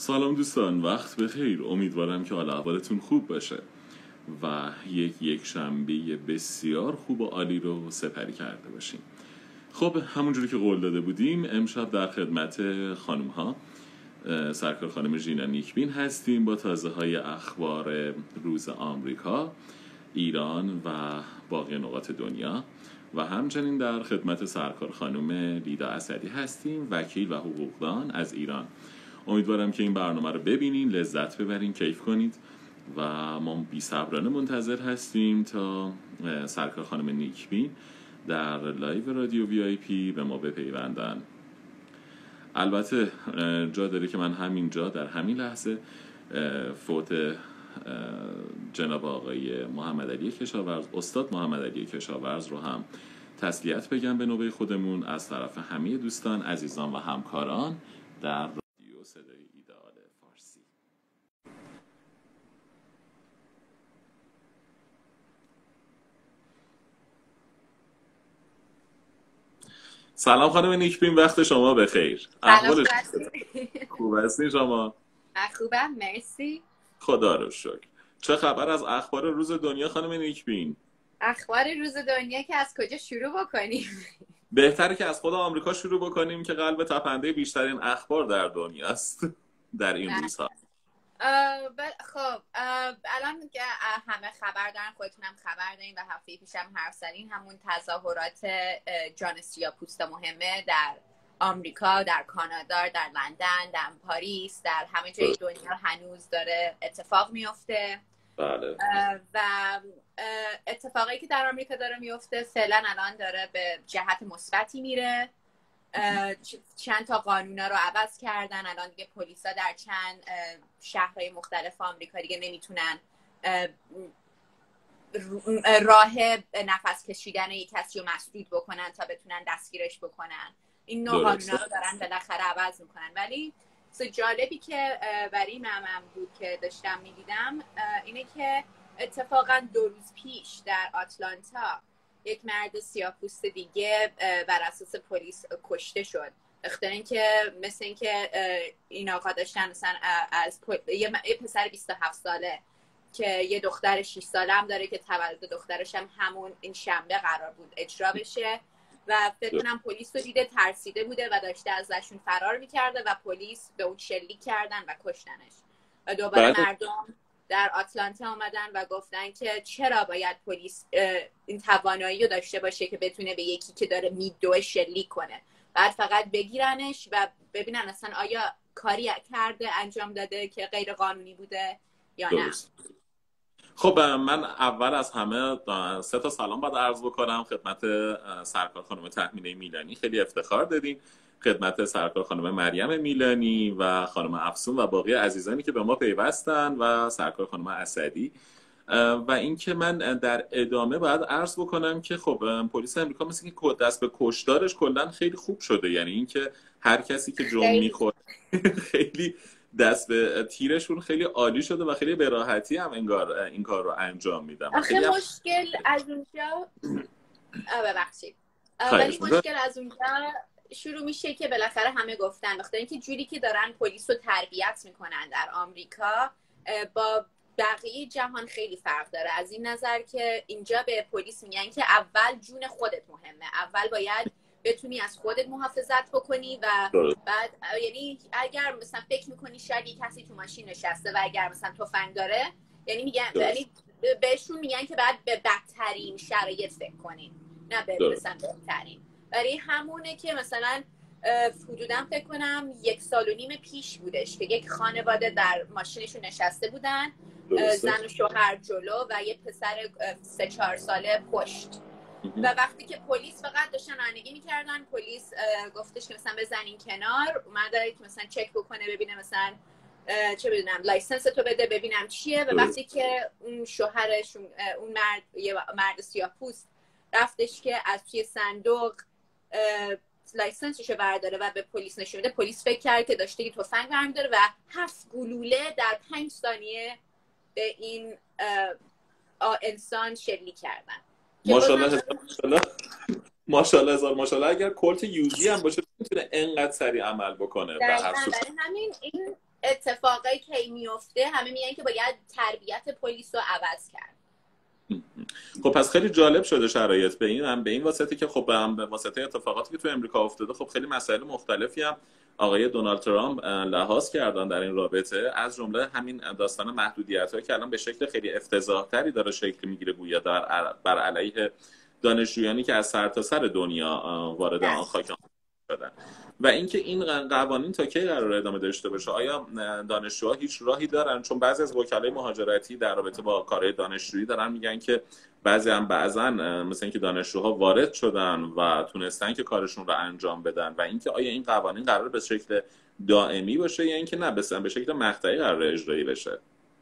سلام دوستان، وقت بخیر. امیدوارم که حال احوالتون خوب باشه و یک شنبه بسیار خوب و عالی رو سپری کرده باشیم. خب همونجوری که قول داده بودیم امشب در خدمت خانم ها سرکار خانم ژینا نیکبین هستیم با تازه های اخبار روز آمریکا، ایران و باقی نقاط دنیا و همچنین در خدمت سرکار خانم لیدا اسدی هستیم، وکیل و حقوقدان از ایران. امیدوارم که این برنامه رو ببینین، لذت ببرین، کیف کنید و ما بی‌صبرانه منتظر هستیم تا سرکار خانم نیکبین در لایو رادیو VIP به ما بپیوندن. البته جا داره که من همینجا در همین لحظه فوت جناب آقای محمد علی کشاورز، استاد محمد علی کشاورز رو هم تسلیت بگم به نوبه خودمون از طرف همه دوستان، عزیزان و همکاران در رادیو صدای ایدئال فارسی. سلام خانم نیکبین، وقت شما بخیر. سلام، خوب هستین شما؟ خوبم، مرسی. خدا رو شکر. چه خبر از اخبار روز دنیا خانم نیکبین؟ اخبار روز دنیا که از کجا شروع بکنیم؟ بهتره که از خود آمریکا شروع بکنیم که قلب تپنده بیشترین اخبار در دنیاست در این روزها. خب الان که همه خبر دارن، خودتونم خبر دارین و هفته پیشم حرف زدین، همون تظاهرات جان سیاه‌پوست مهمه در آمریکا، در کانادا، در لندن، در پاریس، در همه جای دنیا هنوز داره اتفاق میفته. بله. و اتفاقی که در آمریکا داره میفته فعلا الان داره به جهت مثبتی میره. چند تا قانونا رو عوض کردن. الان دیگه پلیسا در چند شهرهای مختلف آمریکا دیگه نمیتونن راه نفس کشیدن یک کسی رو مسدود بکنن تا بتونن دستگیرش بکنن. این نوع قانونا رو دارن بالاخره عوض میکنن. ولی جالبی که برای من بود که داشتم میدیدم اینه که اتفاقا 2 روز پیش در آتلانتا یک مرد سیاه‌پوست دیگه بر اساس پلیس کشته شد. اختار این که مثل این که این آقا داشتن مثلا از یه پسر 27 ساله که یه دختر 6 ساله هم داره که تولد دخترش هم همون این شنبه قرار بود اجرا بشه و فکر کنم پلیس رو دیده، ترسیده بوده و داشته ازشون فرار میکرده و پلیس به اون شلیک کردن و کشتنش. و دوباره مردم در آتلانتا آمدن و گفتن که چرا باید پلیس این توانایی رو داشته باشه که بتونه به یکی که داره میدوه شلیک کنه، بعد فقط بگیرنش و ببینن اصلا آیا کاری کرده، انجام داده که غیر قانونی بوده یا نه. خب من اول از همه 3 تا سلام باید عرض بکنم خدمت سرکار خانم تهمینه میلانی، خیلی افتخار دادیم، خدمت سرکار خانم مریم میلانی و خانم افسون و باقی عزیزانی که به ما پیوستن و سرکار خانم اسدی. و اینکه من در ادامه باید عرض بکنم که خب پلیس امریکا مثل که دست به کشتارش کلا خیلی خوب شده، یعنی اینکه هر کسی که جرم میخوره خیلی دست به تیرشون خیلی عالی شده و خیلی به راحتی هم انگار این کار رو انجام میدن. آخه مشکل از اونجا ببخشید، ولی مشکل از اونجا شروع میشه که بالاخره همه گفتن بخاطر اینکه جوری که دارن پلیس رو تربیت میکنن در آمریکا با بقیه جهان خیلی فرق داره، از این نظر که اینجا به پلیس میگن که اول جون خودت مهمه، اول باید بتونی از خودت محافظت بکنی و بعد یعنی اگر مثلا فکر میکنی شاید یک کسی تو ماشین نشسته و اگر مثلا تفنگ داره، یعنی میگن یعنی بهشون میگن که بعد به بدترین شرایط فکر کنین نه به مثلا بهترین. برای همونه که مثلا حدوداً فکر کنم 1.5 سال پیش بودش که یک خانواده در ماشینشون نشسته بودن، زن و شوهر جلو و یه پسر 3-4 ساله پشت و وقتی که پلیس فقط داشتن رانندگی میکردن، پلیس گفتش که مثلا بزنین کنار، اومده که مثلا چک بکنه ببینه مثلا چه بدونم لایسنس تو بده ببینم چیه. و وقتی که اون شوهرش اون مرد سیاه‌پوست رفتش که از توی صندوق لایسنسشو برداره و به پلیس نشون بده، پلیس فکر کرد که داشته یه تفنگ برمی‌داره و 7 گلوله در 5 ثانیه به این انسان شلیک کردن. ماشاءالله هزار ماشاءالله. اگر کورت یوزی هم باشه میتونه انقدر سریع عمل بکنه. برای همین این اتفاقایی که میفته همه میگن که باید تربیت پلیس رو عوض کرد. خب پس خیلی جالب شده شرایط به این واسطه که خب هم به واسطه اتفاقاتی که تو امریکا افتاده خب خیلی مسائل مختلفی هم آقای دونالد ترامپ لحاظ کردن در این رابطه، از جمله همین داستان محدودیت‌هایی که الان به شکل خیلی افتضاح‌تری داره شکل میگیره گویا بر علیه دانشجویانی که از سرتاسر دنیا وارد آن خاک شدن و اینکه این قوانین تا کی قراره ادامه داشته باشه. آیا دانشجوها هیچ راهی دارن؟ چون بعضی از وکلای مهاجرتی در رابطه با کارهای دانشجویی دارن میگن که بعضا مثلا اینکه دانشجوها وارد شدن و تونستن که کارشون رو انجام بدن و اینکه آیا این قوانین قراره به شکل دائمی باشه یا اینکه نه به شکل مقطعی قراره اجرایی بشه؟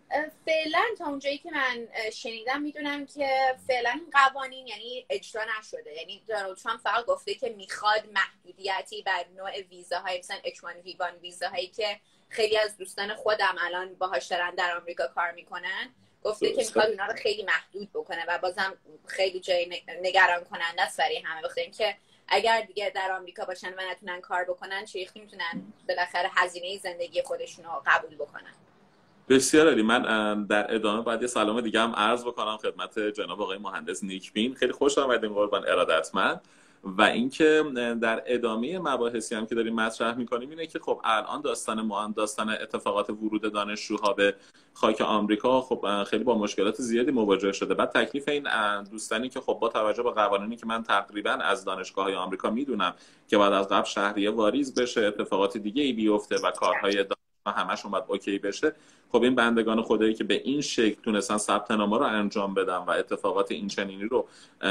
فعلا تا اونجایی که من شنیدم میدونم که فعلا این قوانین یعنی اجرا نشده. یعنی دونالد ترامپ فقط گفته که میخواد محدودیتی بر نوع ویزاهای مثلا H1B1 ویزاهایی که خیلی از دوستان خودم الان باهاش دارن در آمریکا کار میکنن، گفته که میخواد اونا رو خیلی محدود بکنه و بازم خیلی جای نگران کننده است برای همه، بخاطر اینکه اگر دیگه در آمریکا باشن و نتونن کار بکنن چه میتونن بالاخره هزینه زندگی خودشون رو قبول بکنن. بسیار عالی. من در ادامه باید یه سلام دیگه هم عرض بکنم خدمت جناب آقای مهندس نیک بین. خیلی خوش آمدین قربان ارادتمند. و اینکه در ادامه مباحثی هم که داریم مطرح می‌کنیم اینه که خب الان داستان اتفاقات ورود دانشجوها به خاک آمریکا خب خیلی با مشکلات زیادی مواجه شده. بعد تکلیف این دوستانی که خب با توجه به قوانینی که من تقریبا از دانشگاه‌های آمریکا میدونم که بعد از قبل شهریه واریز بشه، اتفاقات دیگه‌ای بیفته و کارهای همشون باید اوکی بشه، خب این بندگان خدایی که به این شکل تونستن ثبت نامه رو انجام بدن و اتفاقات این چنینی رو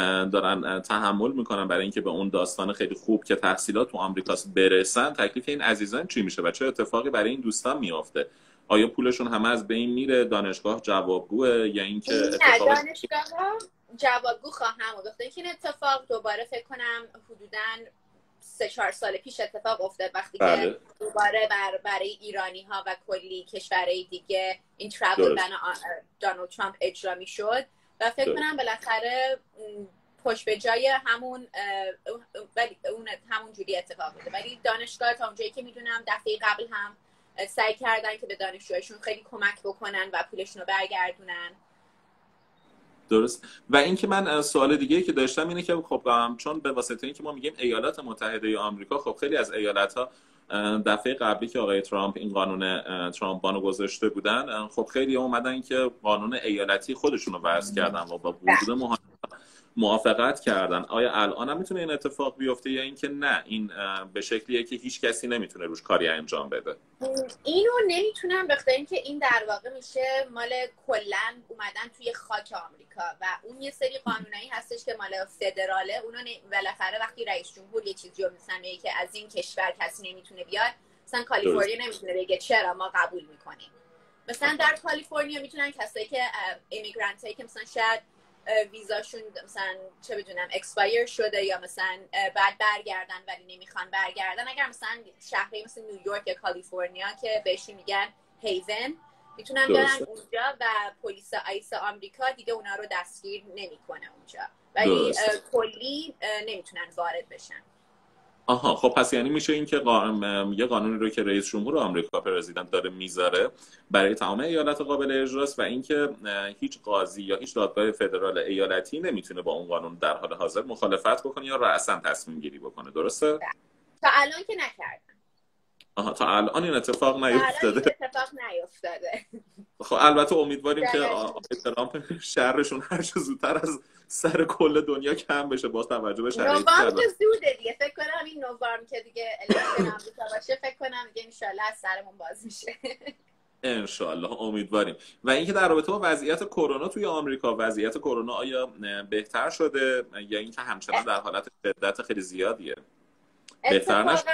دارن تحمل میکنن برای اینکه به اون داستان خیلی خوب که تحصیلات تو آمریکاست برسن، تکلیف این عزیزان چی میشه و چه اتفاقی برای این دوستان میافته؟ آیا پولشون همه از بین میره؟ دانشگاه جوابگوه یا اینکه اتفاق دانشگاه جوابگو خواهم گفت که این اتفاق دوباره فکر کنم حدوداً 3-4 سال پیش اتفاق افتاد وقتی که دوباره برای ایرانی ها و کلی کشورهای دیگه این ترافل بن دونالد ترامپ اجرا می شد و فکر کنم بالاخره پشت به جای همون جوری اتفاق بوده. ولی دانشگاه تا اونجایی که میدونم دفعه قبل هم سعی کردن که به دانشجوهاشون خیلی کمک بکنن و پولشون رو برگردونن. درست. و اینکه من سوال دیگه که داشتم اینه که خب چون به واسطه اینکه ما میگیم ایالات متحده آمریکا، خب خیلی از ایالت‌ها دفعه قبلی که آقای ترامپ این قانون ترامپ بانو گذاشته بودن، خب خیلی اومدن که قانون ایالتی خودشون رو وضع کردن و با ورود موافقت کردن. آیا الان هم میتونه این اتفاق بیفته یا اینکه نه این به شکلیه که هیچ کسی نمیتونه روش کاری انجام بده؟ اینو نمیتونم بخاطر اینکه این در واقع میشه مال کلا اومدن توی خاک آمریکا و اون یه سری قانونایی هستش که مال فدراله. اونا بالاخره وقتی رئیس جمهور یه چیزی رو مثلا میگه که از این کشور کسی نمیتونه بیاد، مثلا کالیفرنیا نمیتونه بگه چرا ما قبول میکنیم. مثلا در کالیفرنیا میتونن کسایی که ایمیگرنتایی که مثلا شاید ویزاشون مثلا چه بدونم اکسپایر شده یا مثلا بعد برگردن ولی نمیخوان برگردن، اگر مثلا شهری مثل نیویورک یا کالیفرنیا که بهشون میگن هیون، میتونن برن اونجا و پلیس آیس آمریکا دیگه اونا رو دستگیر نمیکنه اونجا، ولی کلی نمیتونن وارد بشن. آها، خب پس یعنی میشه این که یه قانونی رو که رئیس جمهور آمریکا پرزیدنت داره میذاره برای تمام ایالت قابل اجراست و اینکه هیچ قاضی یا هیچ دادگاه فدرال ایالتی نمیتونه با اون قانون در حال حاضر مخالفت بکنه یا رأساً تصمیم گیری بکنه. درسته؟ تا الان که نکردن. آها، تا الان این اتفاق نیفتاده. خب البته امیدواریم که ترامپ شرشون هر چه زودتر از سر کل دنیا کم بشه با توجه به شرایطی که نوامبر زوده دیگه. فکر کنم این نوامبر که دیگه الیکشن آمریکا باشه فکر کنم دیگه ان شاءالله از سرمون باز میشه. ان شاءالله امیدواریم. و اینکه در رابطه با وضعیت کرونا توی آمریکا، وضعیت کرونا آیا بهتر شده یا اینکه همچنان در حالت شدت خیلی زیادیه؟ بهتر نشده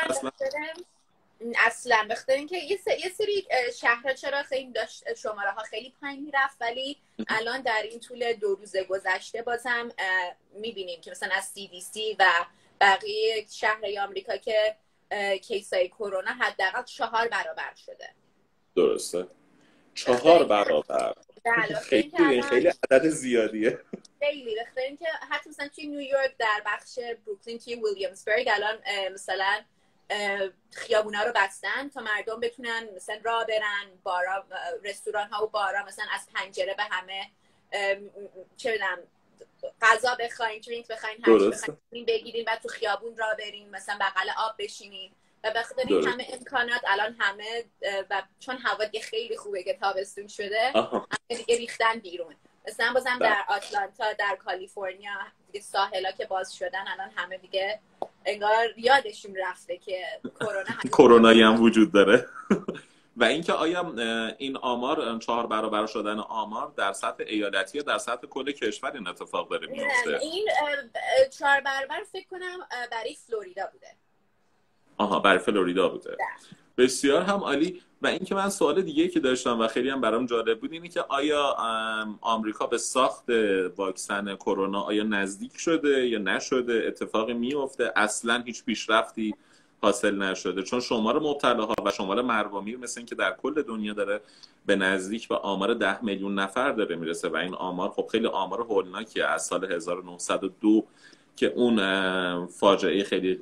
اصلا بخاطر اینکه یه سری شهرها چرا خیلی داشت شماره ها خیلی پایین میرفت، ولی الان در این طول 2 روز گذشته بازم میبینیم که مثلا از CDC و بقیه شهرهای آمریکا که کیسای کرونا حداقل 4 برابر شده. درسته، 4 برابر. خیلی عدد زیادیه. خیلی بخاطر اینکه حتی مثلا توی نیویورک در بخش بروکلین توی ویلیامزبرگ الان مثلا خیابونا رو بستن تا مردم بتونن مثلا راه برن، بارا، رستوران ها و بارا مثلا از پنجره به همه چه بدم غذا بخواین، درینک بخواین، هر چی بخواین بگیرین، بعد تو خیابون راه برین، مثلا بغل آب بشینین و بخاطر این همه امکانات الان همه و چون هوا دیگه خیلی خوبه که تابستون شده همه دیگه ریختن بیرون. مثلا بازم در آتلانتا، در کالیفرنیا دیگه ساحلا که باز شدن الان همه دیگه انگار یادشون رفته که کرونایی هم وجود داره. و اینکه آیا این آمار 4 برابر شدن آمار در سطح ایالتی یا در سطح کل کشور این اتفاق داره میفته؟ این 4 برابر فکر کنم برای فلوریدا بوده. آها، برای فلوریدا بوده. بسیار هم عالی. و اینکه من سوال دیگه که داشتم و خیلی هم برام جالب بود اینه که آیا آمریکا به ساخت واکسن کرونا آیا نزدیک شده یا نشده؟ اتفاقی میفته؟ اصلا هیچ پیشرفتی حاصل نشده؟ چون شمار مبتلاها و شمار مرگ مثل این که در کل دنیا داره به نزدیک به آمار 10 میلیون نفر داره میرسه و این آمار خب خیلی آمار هولناکیه. از سال 1902 که اون فاجعه خیلی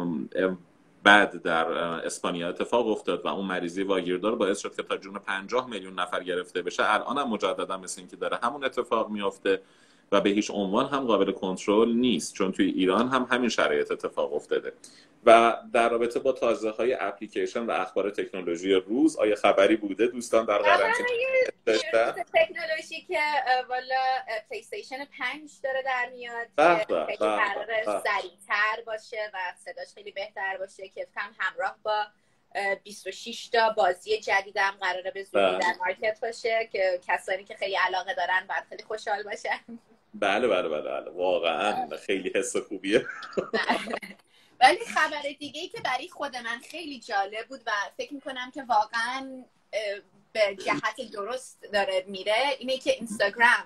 بعد در اسپانیا اتفاق افتاد و اون مریضی واگیردار باعث شد که تا جون 50 میلیون نفر گرفته بشه، الان هم مجددا مثل این که داره همون اتفاق میفته و به هیچ عنوان هم قابل کنترل نیست، چون توی ایران هم همین شرایط اتفاق افتاده. و در رابطه با تازه‌های اپلیکیشن و اخبار تکنولوژی روز آیا خبری بوده دوستان در قرنطینه داشتن؟ تکنولوژی که والا پلی استیشن 5 داره در میاد که خیلی قراره سریع‌تر باشه و صداش خیلی بهتر باشه که کم همراه با 26 تا بازی جدیدم قراره به زودی در مارکت باشه که کسانی که خیلی علاقه دارن باید خیلی خوشحال باشن. بله واقعا خیلی حس خوبیه. ولی خبر دیگه‌ای که برای خود من خیلی جالب بود و فکر میکنم که واقعا به جهت درست داره میره اینه که اینستاگرام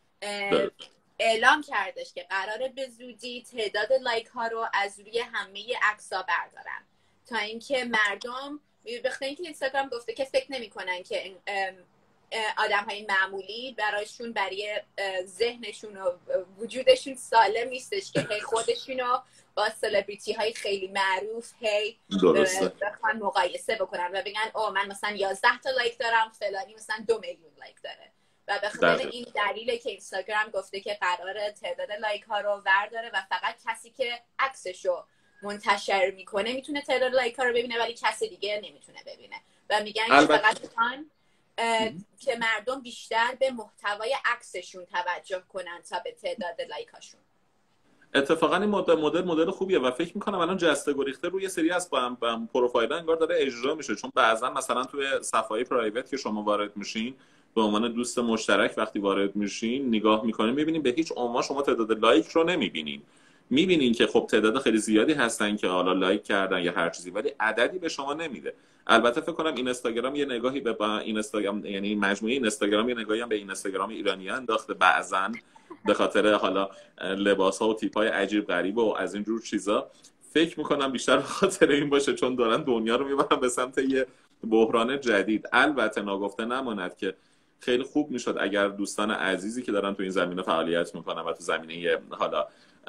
اعلام کردش که قراره به زودی تعداد لایک ها رو از روی همه عکس‌ها بردارن تا اینکه مردم بخاطر اینکه اینستاگرام گفته که فکر نمی‌کنن که آدم های معمولی برایشون برای ذهنشون و وجودشون سالم نیستش که هی خودشونو با سلبریتی های خیلی معروف بخوان مقایسه بکنن و بگن او من مثلا 11 تا لایک دارم فلانی مثلا 2 میلیون لایک داره و به خاطر این دلیله که اینستاگرام گفته که قراره تعداد لایک ها رو برداره و فقط کسی که عکسشو منتشر میکنه میتونه تعداد لایک ها رو ببینه ولی کسی دیگه نمیتونه ببینه و میگن که فقط که مردم بیشتر به محتوای عکسشون توجه کنن تا به تعداد لایکاشون. اتفاقا این مدل خوبیه و فکر میکنم الان جسته گریخته روی سری از پروفایل انگار داره اجرا میشه، چون بعضا مثلا توی صفحه پرایوت که شما وارد میشین به عنوان دوست مشترک وقتی وارد میشین نگاه میکنین میبینین به هیچ عنوان شما تعداد لایک رو نمیبینین. میبینین که خب تعداد خیلی زیادی هستن که حالا لایک کردن یا هر چیزی ولی عددی به شما نمیده. البته فکر کنم اینستاگرام یه نگاهی به اینستاگرام، یعنی مجموعه اینستاگرام یه نگاهی هم به اینستاگرام ایرانی‌ها انداخته بعضن به خاطر حالا لباس‌ها و تیپ‌های عجیب غریب و از این جور چیزا. فکر می‌کنم بیشتر به خاطر این باشه چون دارن دنیا رو میبرن به سمت یه بحران جدید. البته ناگفته نماند که خیلی خوب میشد اگر دوستان عزیزی که دارن تو این زمینه فعالیت میکنن و تو زمینه حالا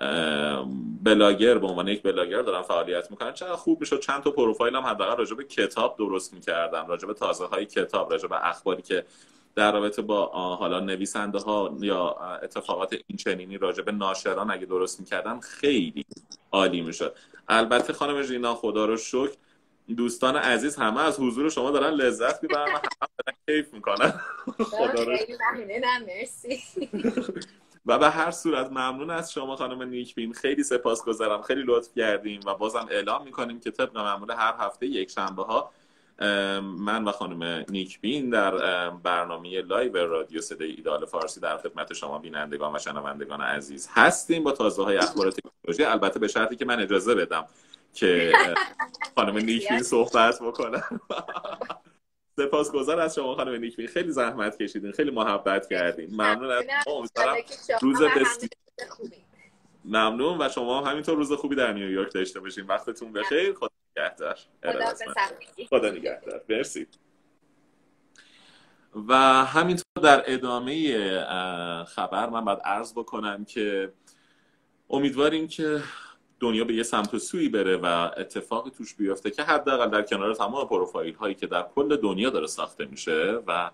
بلاگر به عنوان یک بلاگر دارن فعالیت میکنن چقدر خوب میشد چند تا پروفایل هم حداقل راجع به کتاب درست میکردن، راجع به تازه‌های کتاب، راجع به اخباری که در رابطه با حالا نویسنده ها یا اتفاقات این چنینی راجع به ناشران اگه درست میکردن خیلی عالی میشد. البته خانم ژینا خدا رو شکر دوستان عزیز همه از حضور شما دارن لذت میبرن و همه دارن کیف میکنن. خدا رو مرسی. و به هر صورت ممنون از شما خانم نیکبین، خیلی سپاسگزارم، خیلی لطف کردیم و بازم اعلام میکنیم که طبق معمول هر هفته یک شنبه ها من و خانم نیکبین در برنامه لایو رادیو صدای ایدال فارسی در خدمت شما بینندگان و شنوندگان عزیز هستیم با تازه های اخبار تکنولوژی، البته به شرطی که من اجازه بدم که خانم نیکبین صحبت بکنم. سپاسگزار از شما خانم نیکبین، خیلی زحمت کشیدین، خیلی محبت کردین. ممنون از شما. روز ممنون و شما همینطور روز خوبی در نیویورک داشته باشین. وقتتون بخیر. خدا نگهدار. خدا نگهدار. مرسی. و همینطور در ادامه خبر من باید عرض بکنم که امیدواریم که دنیا به یه سمت و سوی بره و اتفاقی توش بیفته که حداقل در کنار تمام پروفایل هایی که در کل دنیا داره ساخته میشه و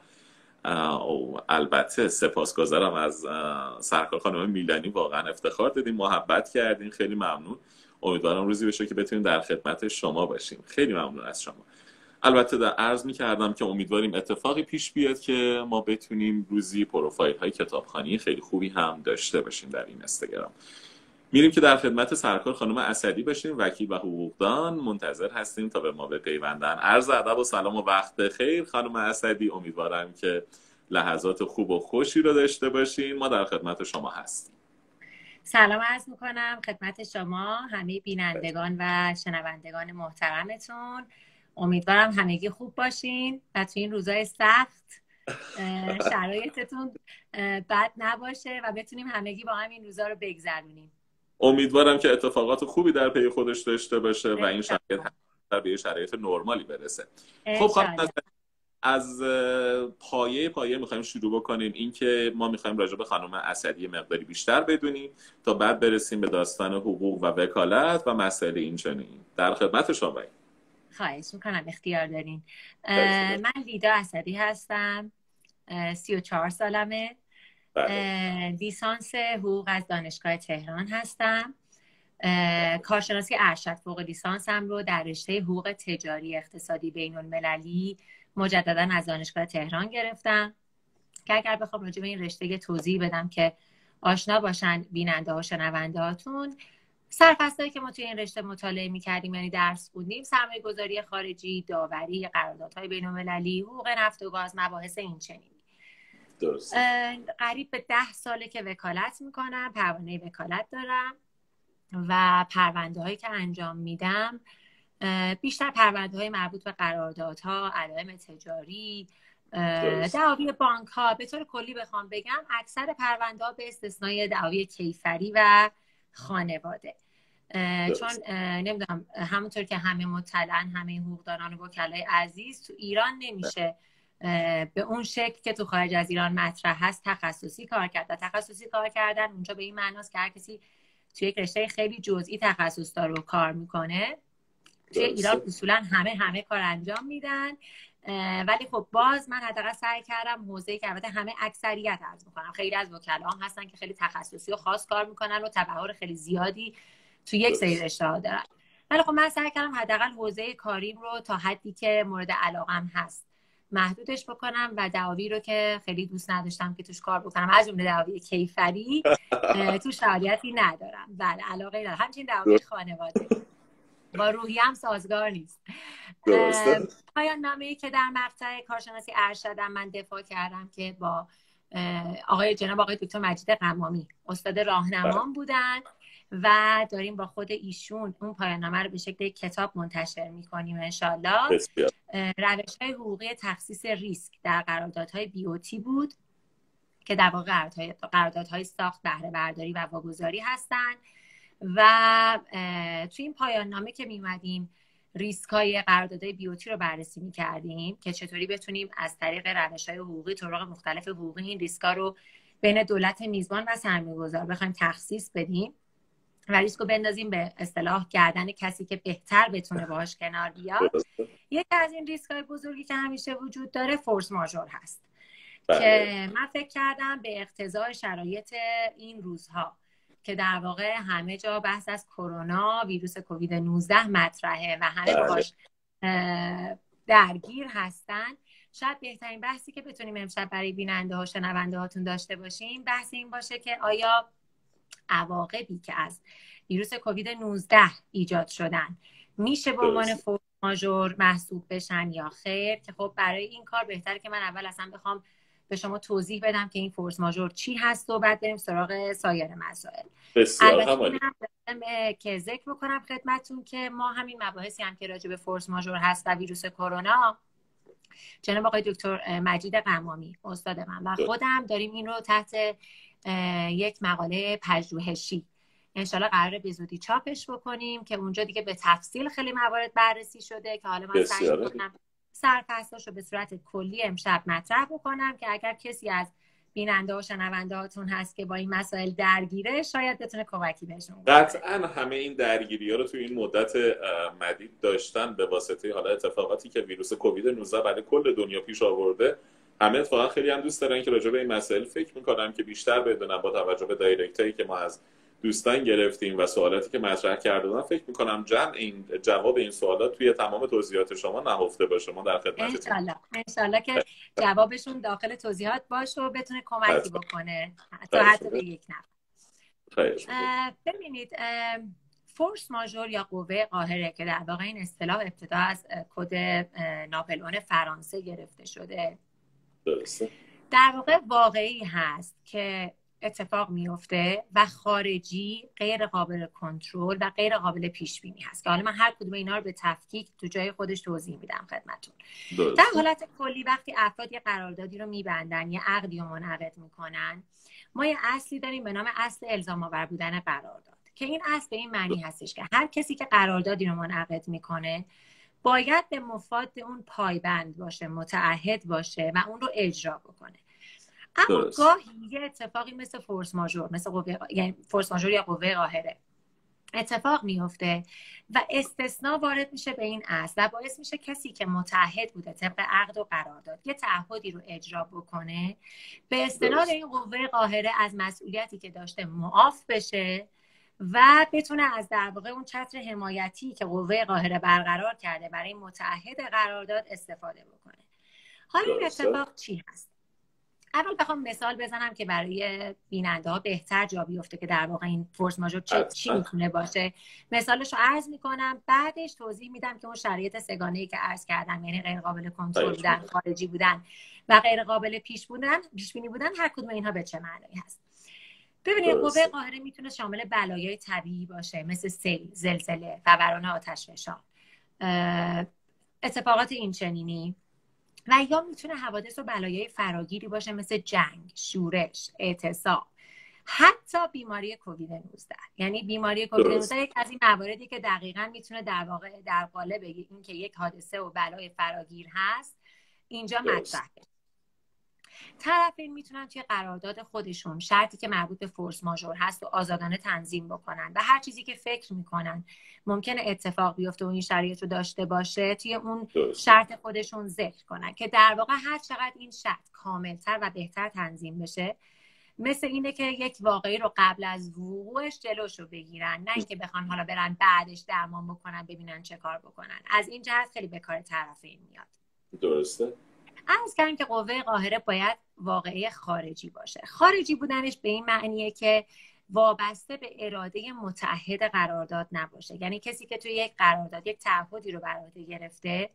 البته سپاسگزارم از سرکار خانم میلانی، واقعا افتخار دادین، محبت کردین، خیلی ممنون. امیدوارم روزی بشه که بتونیم در خدمت شما باشیم. خیلی ممنون از شما. البته در عرض می‌کردم که امیدواریم اتفاقی پیش بیاد که ما بتونیم روزی پروفایل های کتابخوانی خیلی خوبی هم داشته باشیم در این اینستاگرام. میریم که در خدمت سرکار خانم اسدی باشیم، وکیل و حقوقدان. منتظر هستیم تا به ما بپیوندن. عرض ادب و سلام و وقت بخیر خانم اسدی. امیدوارم که لحظات خوب و خوشی رو داشته باشین. ما در خدمت شما هستیم. سلام عرض میکنم خدمت شما، همه بینندگان و شنوندگان محترمتون. امیدوارم همگی خوب باشین و تو این روزهای سخت شرایطتون بد نباشه و بتونیم همگی با هم این روزها رو بگذرونیم. امیدوارم که اتفاقات خوبی در پی خودش داشته باشه و این شرایط به شرایط نرمالی برسه. خب خانم، از پایه میخوایم شروع بکنیم. این که ما میخوایم راجع به خانم اسدی مقداری بیشتر بدونیم تا بعد برسیم به داستان حقوق و وکالت و مسائل اینچنین. در خدمت شما. خواهش میکنم، اختیار دارین. من لیدا اسدی هستم، 34 سالمه. لیسانس حقوق از دانشگاه تهران هستم. کارشناسی ارشد فوق لیسانسم رو در رشته حقوق تجاری اقتصادی بین المللی مجددا از دانشگاه تهران گرفتم که اگر بخوام راجع به این رشته توضیح بدم که آشنا باشن بیننده ها و شنونده هاتون، سرفصلایی که ما توی این رشته مطالعه می‌کردیم، یعنی درس خوندیم، سرمایه‌گذاری خارجی، داوری، قراردادهای بین‌المللی، حقوق نفت و گاز، مباحث این چنینی. درست. قریب به 10 ساله که وکالت میکنم، پروانه وکالت دارم و پرونده هایی که انجام میدم بیشتر پرونده های مربوط به قراردادها، علائم تجاری، دعاوی بانک ها. به طور کلی بخوام بگم اکثر پرونده ها به استثنای دعاوی کیفری و خانواده. چون نمیدونم، همونطور که همه مطلعن، همه حقوقدانان و وکلای عزیز، تو ایران نمیشه به اون شکل که تو خارج از ایران مطرح هست تخصصی کار کرد. و تخصصی کار کردن اونجا به این معناست که هر کسی توی یک رشته خیلی جزئی تخصص داره و کار میکنه. توی ایران اصولا همه کار انجام میدن، ولی خب باز من حداقل سعی کردم حوزه‌ای که البته همه اکثریت عرض میکنم، خیلی از وکلا هم هستن که خیلی تخصصی و خاص کار میکنن و تبحر خیلی زیادی تو یک سری رشته‌ها دارن، ولی خب من سعی کردم حداقل حوزه کاریم رو تا حدی که مورد علاقم هست محدودش بکنم و دعاوی رو که خیلی دوست نداشتم که توش کار بکنم، از جمله دعاوی کیفری، توش فعالیتی ندارم. بله، علاقه ندارم. همچنین دعاوی خانواده با روحیم سازگار نیست. پایان نامه‌ای که در مقطع کارشناسی ارشدم من دفاع کردم که با جناب آقای دکتر مجید قمامی استاد راهنمام بودن و داریم با خود ایشون اون پایان نامه رو به شکل کتاب منتشر می‌کنیم انشالله. روش‌های حقوقی تخصیص ریسک در قراردادهای بیوتی بود که در واقع قراردادهای ساخت، بهره برداری و واگذاری هستن و توی این پایان نامه که می‌اومدیم ریسک‌های قراردادهای بیوتی رو بررسی می‌کردیم که چطوری بتونیم از طریق روش‌های حقوقی، طرق مختلف حقوقی، این ریسک‌ها رو بین دولت میزبان و سرمایه‌گذار بخوایم تخصیص بدیم و ریسکو بندازیم به اصطلاح گردن کسی که بهتر بتونه باهاش کنار بیاد. یکی از این ریسک‌های بزرگی که همیشه وجود داره فورس ماژور هست که من فکر کردم به اقتضای شرایط این روزها که در واقع همه جا بحث از کرونا، ویروس کووید 19 مطرحه و همه باهاش درگیر هستن، شاید بهترین بحثی که بتونیم امشب برای بیننده ها و شنونده هاتون داشته باشیم بحث این باشه که آیا عواقبی که از ویروس کووید 19 ایجاد شدن میشه به عنوان فورس ماژور محسوب بشن یا خیر. که خب برای این کار بهتره که من اول اصلا بخوام به شما توضیح بدم که این فورس ماژور چی هست و بعد بریم سراغ سایر مسائل. البته که ذکر بکنم خدمتتون که ما همین مباحثی هم که راجع به فورس ماژور هست و ویروس کرونا، جناب آقای دکتر مجید قمامی استاد من و خودم داریم این رو تحت یک مقاله پژوهشی انشالله قراره به زودی چاپش بکنیم که اونجا دیگه به تفصیل خیلی موارد بررسی شده که حالا من سعی می‌کنم سرفصلاشو به صورت کلی امشب مطرح بکنم که اگر کسی از بیننده و شنونده هاتون هست که با این مسائل درگیره، شاید بتونه کمکی بهشون کنه. قطعا همه این درگیری ها رو توی این مدت مدید داشتن به واسطه حالا اتفاقاتی که ویروس کووید 19 برای کل دنیا پیش آورده. همه اتفاقا خیلی هم دوست دارن که راجع به این مسائل فکر میکنم که بیشتر بدونن. با توجه به دایرکتایی که ما از دوستان گرفتیم و سوالاتی که مطرح کردن، فکر میکنم جواب این سوالات توی تمام توضیحات شما نهفته باشه. ما در خدمتتون. انشالله که جوابشون داخل توضیحات باشه و بتونه کمکی بکنه حتی به یک نفر. ببینید فورس ماژور یا قوه قاهره که در واقع این اصطلاح ابتدا از کد ناپلئون فرانسه گرفته شده، درسته، در واقع واقعی هست که اتفاق میفته و خارجی، غیر قابل کنترل و غیر قابل پیش بینی هست که حالا من هر کدوم اینا رو به تفکیک تو جای خودش توضیح میدم خدمتتون. در حالت کلی وقتی افراد یه قراردادی رو میبندن، یه عقدی رو منعقد میکنن، ما یه اصلی داریم به نام اصل الزام آور بودن قرارداد که این اصل به این معنی هستش که هر کسی که قراردادی رو منعقد میکنه باید به مفاد اون پایبند باشه، متعهد باشه و اون رو اجرا بکنه. اما گاهی یه اتفاقی مثل فورس ماژور، یعنی فورس ماژور یا قوه قاهره اتفاق میفته و استثناء وارد میشه به این اصل و باعث میشه کسی که متعهد بوده طبق عقد و قرارداد یه تعهدی رو اجرا بکنه، به استناد این قوه قاهره از مسئولیتی که داشته معاف بشه و بتونه از در واقع اون چتر حمایتی که قوه قاهره برقرار کرده برای متعهد قرارداد استفاده بکنه. حالا این اتفاق چی هست؟ اول بخوام مثال بزنم که برای بیننده ها بهتر جا بیفته که در واقع این فورس ماژور چی میتونه باشه. مثالش رو عرض میکنم، بعدش توضیح میدم که اون شرایط سگانه‌ای که عرض کردم، یعنی غیر قابل کنترل بودن، خارجی بودن و غیر قابل پیش بینی بودن، هر کدوم اینها به چه معنایی هست. ببینید قوه قاهره میتونه شامل بلایای طبیعی باشه مثل سیل، زلزله، فوران آتش فشان، اتفاقات اینچنینی، و یا میتونه حوادث و بلایای فراگیری باشه مثل جنگ، شورش، اعتصاب، حتی بیماری کووید 19. یعنی بیماری کووید 19 یک از این مواردی که دقیقاً میتونه در واقع در قالب این که یک حادثه و بلای فراگیر هست اینجا مطرح بشه. طرفین میتونن توی قرارداد خودشون شرطی که مربوط به فورس ماژور هست و آزادانه تنظیم بکنن و هر چیزی که فکر میکنن ممکنه اتفاق بیفته و این شرایط رو داشته باشه توی اون شرط خودشون ذکر کنن که در واقع هر چقدر این شرط کاملتر و بهتر تنظیم بشه، مثل اینه که یک واقعی رو قبل از وقوعش جلوش رو بگیرن، نه اینکه بخوان حالا برن بعدش درمان بکنن ببینن چه کار بکنن. از این جهت خیلی به کار طرفین میاد. درسته. عرض کردم که قوه قاهره باید واقعی خارجی باشه. خارجی بودنش به این معنیه که وابسته به اراده متعهد قرارداد نباشه. یعنی کسی که توی یک قرارداد یک تعهدی رو بر عهده گرفته،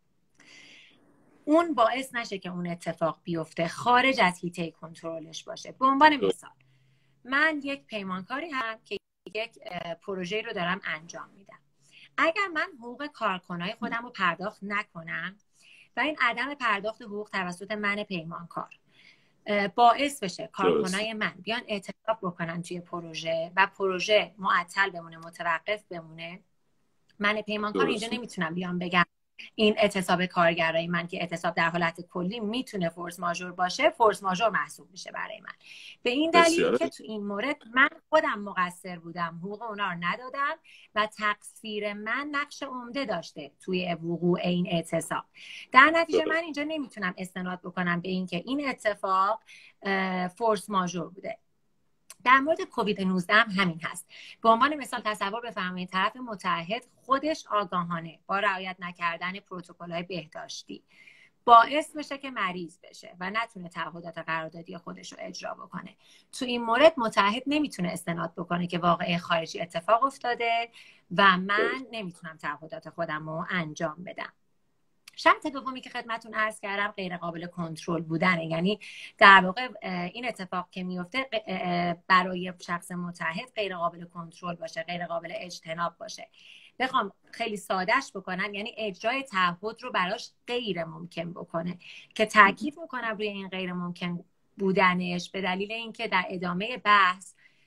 اون باعث نشه که اون اتفاق بیفته، خارج از حیطه کنترلش باشه. به عنوان مثال من یک پیمانکاری هم که یک پروژه رو دارم انجام میدم. اگر من حقوق کارکنای خودم رو پرداخت نکنم و این عدم پرداخت حقوق توسط من پیمانکار باعث بشه کارکنای من بیان اعتراض بکنن توی پروژه و پروژه معطل بمونه، متوقف بمونه، من پیمانکار اینجا نمیتونم بیان بگم این اعتصاب کارگرای من که اعتصاب در حالت کلی میتونه فورس ماژور باشه، فورس ماژور محسوب میشه برای من. به این دلیل که تو این مورد من خودم مقصر بودم، حقوق اونا رو ندادم و تقصیر من نقش عمده داشته توی وقوع این اعتصاب. در نتیجه من اینجا نمیتونم استناد بکنم به این که این اتفاق فورس ماژور بوده. در مورد کووید 19 هم همین هست. به عنوان مثال تصور بفرمایید طرف متعهد خودش آگاهانه با رعایت نکردن پروتکل‌های بهداشتی باعث بشه که مریض بشه و نتونه تعهدات قراردادی خودش رو اجرا بکنه. تو این مورد متعهد نمیتونه استناد بکنه که واقعه خارجی اتفاق افتاده و من نمیتونم تعهدات خودم رو انجام بدم. شرط دومی که خدمتون عرض کردم غیر قابل کنترل بودنه. یعنی در واقع این اتفاق که میفته برای شخص متعهد غیر قابل کنترل باشه، غیر قابل اجتناب باشه. بخوام خیلی سادهش بکنم یعنی اجرای تعهد رو براش غیر ممکن بکنه که تاکید میکنم روی این غیر ممکن بودنش به دلیل اینکه در ادامه بحث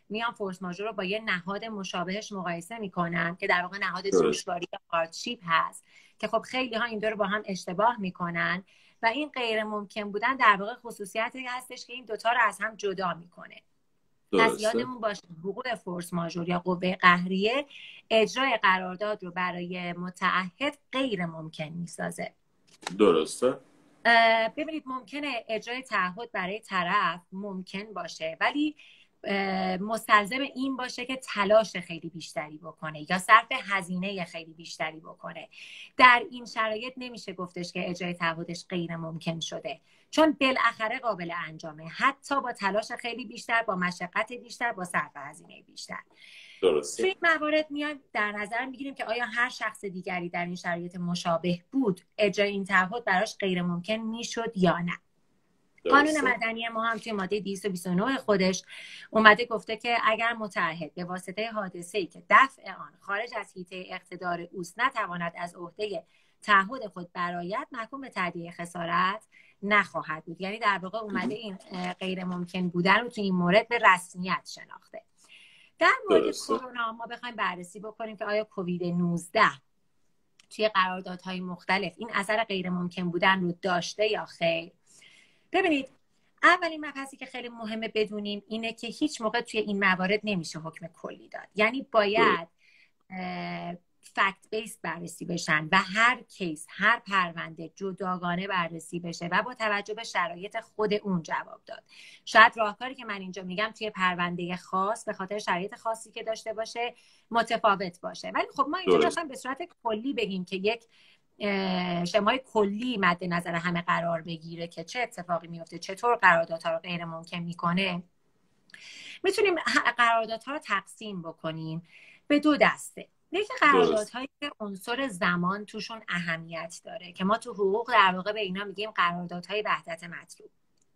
میان فورس ماژور رو با یه نهاد مشابهش مقایسه میکنن که در واقع نهاد دشواری یا هاردشیپ هست که خب خیلی ها این دو رو با هم اشتباه میکنن و این غیر ممکن بودن در واقع خصوصیتی هستش که این دوتا رو از هم جدا میکنه. پس یادمون باشه وقوع فورس ماژور یا قوه قهریه اجرای قرارداد رو برای متعهد غیر ممکن میسازه. درسته. ببینید ممکنه اجرای تعهد برای طرف ممکن باشه ولی مستلزم این باشه که تلاش خیلی بیشتری بکنه یا صرف هزینه خیلی بیشتری بکنه. در این شرایط نمیشه گفتش که اجرای تعهدش غیر ممکن شده، چون بالاخره قابل انجامه، حتی با تلاش خیلی بیشتر، با مشقت بیشتر، با صرف هزینه بیشتر. درسته. توی این موارد میایم در نظر میگیریم که آیا هر شخص دیگری در این شرایط مشابه بود اجرای این تعهد براش غیر ممکن میشد یا نه. قانون مدنی ما هم توی ماده 229 خودش اومده گفته که اگر متعهد به واسطه حادثه‌ای که دفع آن خارج از حیطه اقتدار اوست نتواند از عهده تعهد خود برآید، محکوم به تادیه خسارت نخواهد بود. یعنی در واقع اومده این غیر ممکن بودن رو توی این مورد به رسمیت شناخته. در مورد کرونا ما بخوایم بررسی بکنیم که آیا کووید 19 توی قراردادهای مختلف این اثر غیر ممکن بودن رو داشته یا خیر. ببینید اولین مبحثی که خیلی مهمه بدونیم اینه که هیچ موقع توی این موارد نمیشه حکم کلی داد. یعنی باید فکت بیس بررسی بشن و هر کیس، هر پرونده جداگانه بررسی بشه و با توجه به شرایط خود اون جواب داد. شاید راهکاری که من اینجا میگم توی پرونده خاص به خاطر شرایط خاصی که داشته باشه متفاوت باشه، ولی خب ما اینجا مثلا به صورت کلی بگیم که یک شمای کلی مد نظر همه قرار بگیره که چه اتفاقی میفته، چطور قراردادها رو غیر ممکن میکنه. میتونیم قراردادها رو تقسیم بکنیم به دو دسته. یکی قراردادهایی که عنصر زمان توشون اهمیت داره که ما تو حقوق در واقع به اینا میگیم قراردادهای وحدت مطلوب.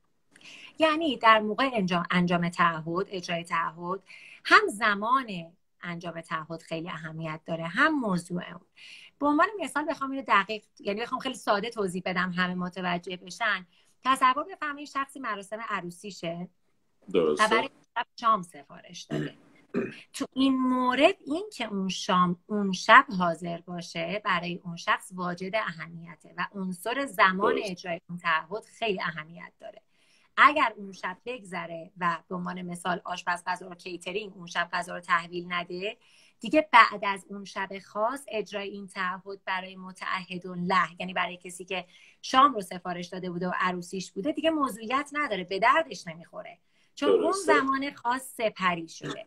یعنی در موقع انجام تعهد، اجرای تعهد، هم زمان انجام تعهد خیلی اهمیت داره، هم موضوع اون. به عنوان مثال بخوام اینو دقیق، یعنی بخوام خیلی ساده توضیح بدم همه متوجه بشن، تصور بفرمایید شخصی مراسم عروسیشه درسته. و برای شام سفارش داده. تو این مورد این که اون شب حاضر باشه برای اون شخص واجد اهمیته و عنصر زمان اجرای اون تعهد خیلی اهمیت داره. اگر اون شب بگذره و به عنوان مثال آشپز غذا رو کیترینگ اون شب غذا رو تحویل نده، دیگه بعد از اون شب خاص اجرای این تعهد برای متعهدون له، یعنی برای کسی که شام رو سفارش داده بوده و عروسیش بوده، دیگه موضوعیت نداره، به دردش نمیخوره، چون اون زمان خاص سپری شده.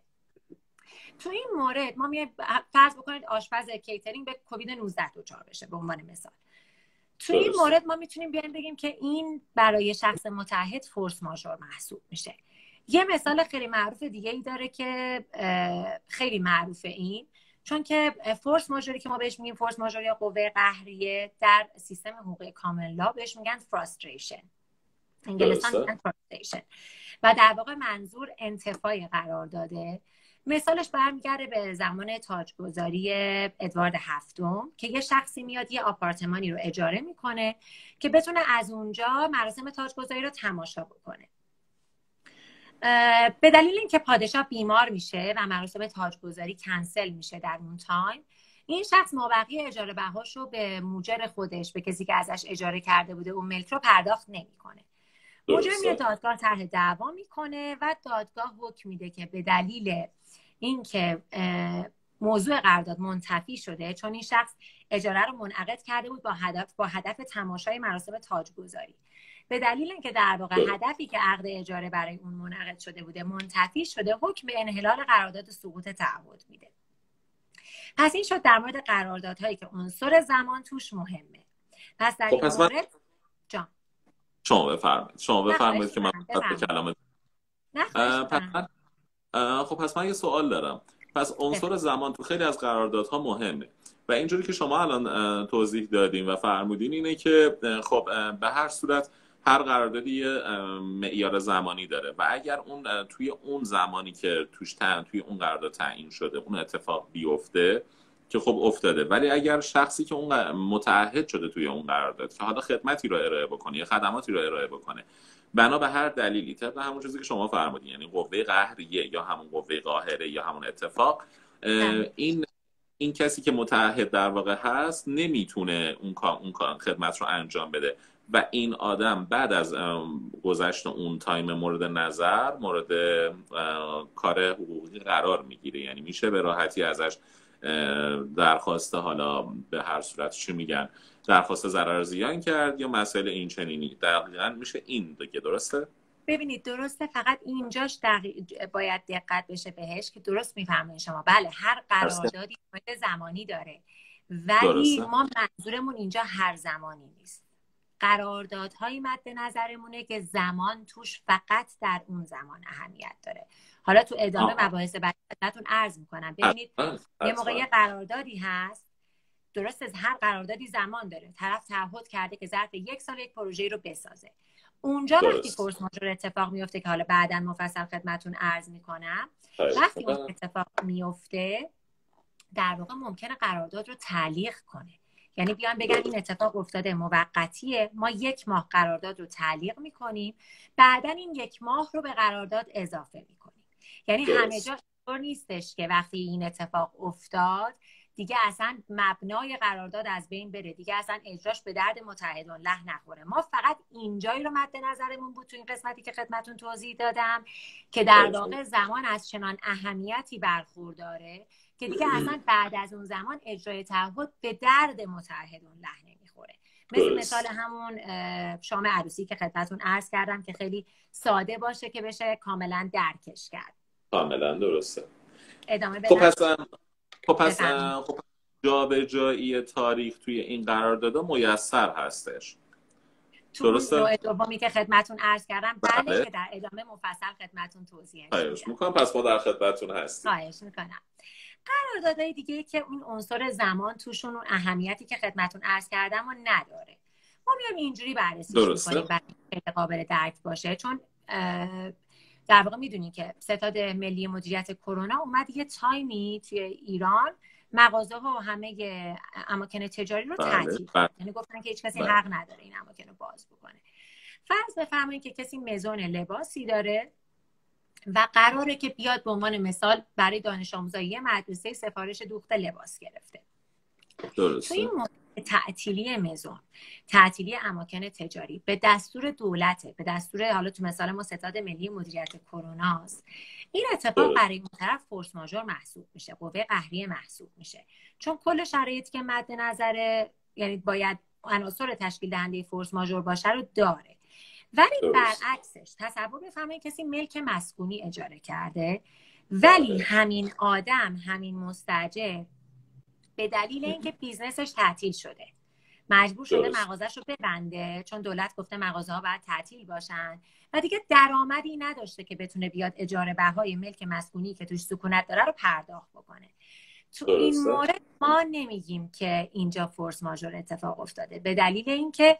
تو این مورد ما فرض بکنید آشپز کیترینگ به کووید 19 دچار بشه به عنوان مثال. تو این مورد ما میتونیم بیایم بگیم که این برای شخص متعهد فورس ماژور محسوب میشه. یه مثال خیلی معروف دیگه ای داره که خیلی معروفه این، چون که فورس ماژوری که ما بهش میگیم فورس ماژور یا قوه قهریه در سیستم حقوقی کامن لا بهش میگن فرستریشن، انگلیسان میگن فرستریشن، و در واقع منظور انتفاع قرارداده. مثالش برمیگرده به زمان تاجگذاری ادوارد هفتم که یه شخصی میاد یه آپارتمانی رو اجاره میکنه که بتونه از اونجا مراسم تاجگذاری رو تماشا بکنه. به دلیل اینکه پادشاه بیمار میشه و مراسم تاجگذاری کنسل میشه در اون تایم، این شخص مابقی اجاره بهاش رو به موجر خودش، به کسی که ازش اجاره کرده بوده اون ملک رو پرداخت نمیکنه. موجر میاد دادگاه طرح دعوا میکنه و دادگاه حکم میده که به دلیل اینکه موضوع قرارداد منتفی شده، چون این شخص اجاره رو منعقد کرده بود با هدف تماشای مراسم تاجگذاری، به دلیل اینکه در واقع هدفی که عقد اجاره برای اون منعقد شده بوده منتفی شده، حکم به انحلال قرارداد سقوط تعهد میده. پس این شد در مورد قراردادهایی که عنصر زمان توش مهمه. پس در این مورد شما بفرمایید که من کلمه خب پس من یه سوال دارم. پس عنصر زمان تو خیلی از قراردادها مهمه و اینجوری که شما الان توضیح دادین و فرمودین اینه که خب به هر صورت هر قراردادی یه معیار زمانی داره و اگر اون توی اون زمانی که توی اون قرارداد تعیین شده اون اتفاق بیفته که خب افتاده، ولی اگر شخصی که اون متعهد شده توی اون قرارداد که حالا خدمتی رو ارائه بکنه یا خدماتی رو ارائه بکنه بنا به هر دلیلی، طبق همون چیزی که شما فرمودین، یعنی قوه قهریه یا همون قوه قاهره یا همون اتفاق، این کسی که متعهد در واقع هست نمیتونه اون خدمت رو انجام بده و این آدم بعد از گذشت اون تایم مورد نظر مورد کار حقوقی قرار میگیره. یعنی میشه به راحتی ازش درخواست، حالا به هر صورت چی میگن، درخواست ضرر زیان کرد یا مسائل این چنینی. دقیقاً میشه این دیگه، درسته؟ ببینید درسته، فقط اینجاش باید دقت بشه بهش که درست میفهمین شما. بله هر قراردادی مدت زمانی داره، ولی درسته. ما منظورمون اینجا هر زمانی نیست. قراردادهایی مد نظرمونه که زمان توش فقط در اون زمان اهمیت داره. حالا تو ادامه مباحث بعدتون عرض میکنم. ببینید یه موقع قراردادی هست، درسته هر قراردادی زمان داره، طرف تعهد کرده که ظرف 1 سال یک پروژه رو بسازه. اونجا وقتی فورس ماژور اتفاق میفته که حالا بعداً مفصل خدمتتون عرض میکنم، وقتی اون اتفاق میفته در واقع ممکنه قرارداد رو تعلیق کنه. یعنی بیان بگن این اتفاق افتاده، موقتیه، ما 1 ماه قرارداد رو تعلیق میکنیم، بعداً این 1 ماه رو به قرارداد اضافه میکنیم. یعنی همه جا اینطور نیستش که وقتی این اتفاق افتاد دیگه اصلا مبنای قرارداد از بین بره، دیگه اصلا اجراش به درد متحدان له نخوره. ما فقط اینجایی رو مد نظرمون بود تو این قسمتی که خدمتتون توضیح دادم که در واقع زمان از چنان اهمیتی برخورداره که دیگه اصلا بعد از اون زمان اجرای تعهد به درد متحدان له نمیخوره. مثال همون شام عروسی که خدمتتون عرض کردم که خیلی ساده باشه که بشه کاملا درکش کرد. کاملا درسته. ادامه بدم. خب پس جابجایی تاریخ توی این قراردادها میسر هستش. درسته؟ تو نوع دومی که خدمتون عرض کردم بله که در ادامه مفصل خدمتون توضیح میکنم. پس ما در خدمتون هستیم. خواهش میکنم. قراردادهای دیگه که اون عنصر زمان توشون اون اهمیتی که خدمتون عرض کردم و نداره، ما میام اینجوری بررسی میکنیم برای اینکه قابل درک باشه. چون در واقع میدونین که ستاد ملی مدیریت کرونا اومد یه تایمی توی ایران مغازه ها و همه اماکن تجاری رو تعطیل کرد. یعنی گفتن که هیچ کسی حق نداره این اماکن رو باز بکنه. فرض بفرمایید که کسی مزون لباسی داره و قراره که بیاد به عنوان مثال برای دانش آموزای مدرسه سفارش دوخت لباس گرفته. درسته. توی تعطیلی مزون، تعطیلی اماکن تجاری به دستور دولته، به دستور حالا تو مثال ما ستاد ملی مدیریت کرونا است، این اتفاق برای اون طرف فورس ماژور محسوب میشه، قوه قهریه محسوب میشه. چون کل شرایطی که مد نظر، یعنی باید عناصر تشکیل دهنده فورس ماژور باشه رو داره. ولی برعکسش تصور بفرمایید کسی ملک مسکونی اجاره کرده، ولی همین آدم، همین مستاجر به دلیل اینکه بیزنسش تعطیل شده مجبور شده مغازه‌شو ببنده، چون دولت گفته مغازه‌ها باید تعطیل باشن و دیگه درآمدی نداشته که بتونه بیاد اجاره بهای ملک مسکونی که توش سکونت داره رو پرداخت بکنه. تو این مورد ما نمیگیم که اینجا فورس ماژور اتفاق افتاده، به دلیل اینکه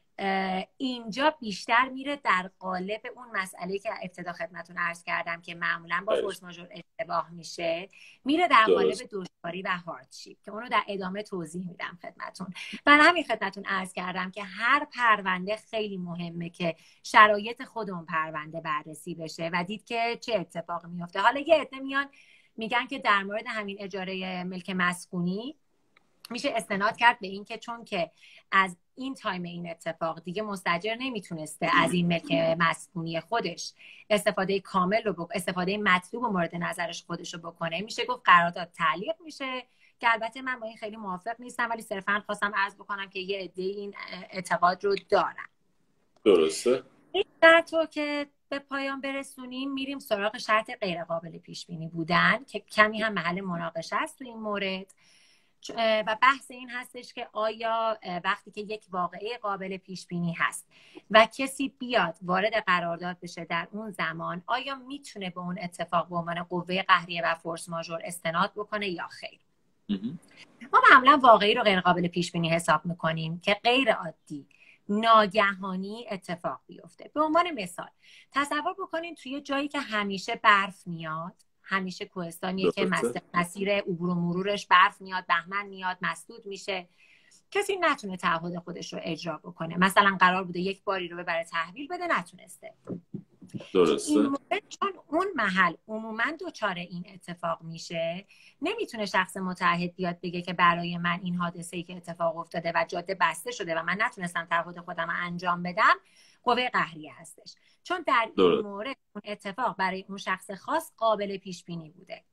اینجا بیشتر میره در قالب اون مسئله که ابتدا خدمتتون عرض کردم که معمولا با فورس ماژور اشتباه میشه، میره در قالب دشواری و هاردشیپ که اونو در ادامه توضیح میدم خدمتتون. برای همین خدمتتون عرض کردم که هر پرونده خیلی مهمه که شرایط خود اون پرونده بررسی بشه و دید که چه اتفاقی میفته. حالا یه عده میان میگن که در مورد همین اجاره ملک مسکونی میشه استناد کرد به این که چون که از این تایم این اتفاق دیگه مستاجر نمیتونسته از این ملک مسکونی خودش استفاده کامل رو استفاده مطلوب و مورد نظرش خودش رو بکنه، میشه گفت قرارداد تعلیق میشه. که البته من با این خیلی موافق نیستم، ولی صرفا خواستم عرض بکنم که یه عده این اعتقاد رو دارن. درسته. در تو که به پایان برسونیم میریم سراغ شرط غیر قابل پیش بینی بودن که کمی هم محل مناقشه است تو این مورد و بحث این هستش که آیا وقتی که یک واقعه قابل پیش بینی هست و کسی بیاد وارد قرارداد بشه در اون زمان، آیا میتونه به اون اتفاق به عنوان قوه قهریه و فورس ماژور استناد بکنه یا خیر؟ ما معمولا واقعی رو غیر قابل پیش بینی حساب میکنیم که غیر عادی، ناگهانی اتفاق بیفته. به عنوان مثال تصور بکنین توی جایی که همیشه برف میاد همیشه کوهستانیه که مسیر عبور و مرورش برف میاد، بهمن میاد، مسدود میشه. کسی نتونه تعهد خودش رو اجرا بکنه. مثلا قرار بوده یک باری رو ببره تحویل بده، نتونسته. درسته. این مورد چون اون محل عموما دچار این اتفاق میشه، نمیتونه شخص متعهد بیاد بگه که برای من این حادثه‌ای که اتفاق افتاده و جاده بسته شده و من نتونستم تعهد خودم رو انجام بدم، قوه قهریه هستش. چون در این مورد اون اتفاق برای اون شخص خاص قابل پیش بینی بوده.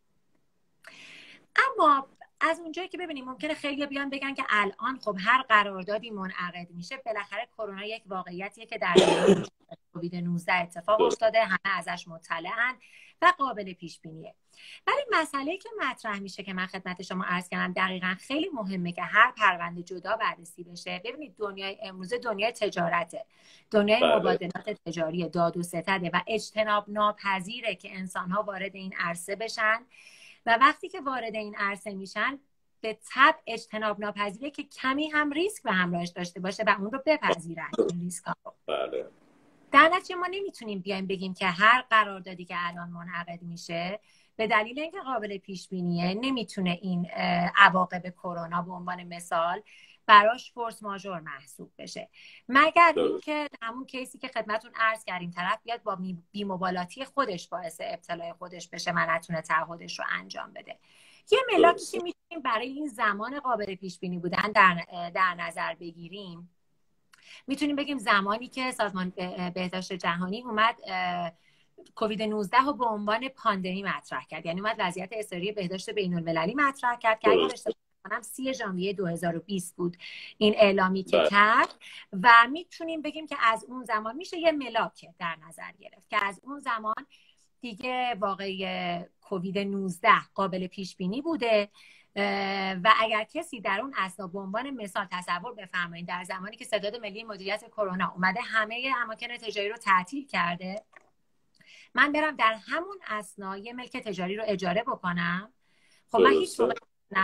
اما از اونجایی که ببینیم ممکنه خیلی بیان بگن که الان خب هر قراردادی منعقد میشه، بالاخره کرونا یک واقعیتیه که در کووید 19 اتفاق افتاده، همه ازش مطلعن و قابل پیش بینیه. ولی مسئله‌ای که مطرح میشه که من خدمت شما عرض کردم دقیقاً خیلی مهمه که هر پرونده جدا بررسی بشه. ببینید دنیای امروزه دنیای تجارته، دنیای مبادلات تجاری، داد و ستده و اجتناب ناپذیره که انسان‌ها وارد این عرصه بشن و وقتی که وارد این عرصه میشن به طبع اجتناب ناپذیره که کمی هم ریسک به همراهش داشته باشه و اون رو بپذیرن این ریسک ها. بله. در نتیجه ما نمیتونیم بیایم بگیم که هر قراردادی که الان منعقد میشه به دلیل اینکه قابل پیش بینیه نمیتونه این عواقب کرونا به عنوان مثال براش فورس ماژور محسوب بشه، مگر اینکه همون کیسی که خدمتتون عرض کردیم طرف بیاد با بی‌مبالاتی خودش باعث ابتلای خودش بشه و نتونه تعهدش رو انجام بده. یه ملاکی که میتونیم برای این زمان قابل پیش بینی بودن در نظر بگیریم، میتونیم بگیم زمانی که سازمان بهداشت جهانی اومد کووید 19 رو به عنوان پاندمی مطرح کرد، یعنی اومد وضعیت اضطراری بهداشت بین‌المللی مطرح کرد که اگر اشتباه نکنم 3 ژانویه 2020 بود این اعلامی که کرد و میتونیم بگیم که از اون زمان میشه یه ملاک در نظر گرفت که از اون زمان دیگه واقعی کووید 19 قابل پیش بینی بوده و اگر کسی در اون اثنا به عنوان مثال تصور بفرمایید در زمانی که ستاد ملی مدیریت کرونا اومده همه اماکن تجاری رو تعطیل کرده، من برم در همون اثنا یه ملک تجاری رو اجاره بکنم، خب من هیچ موقع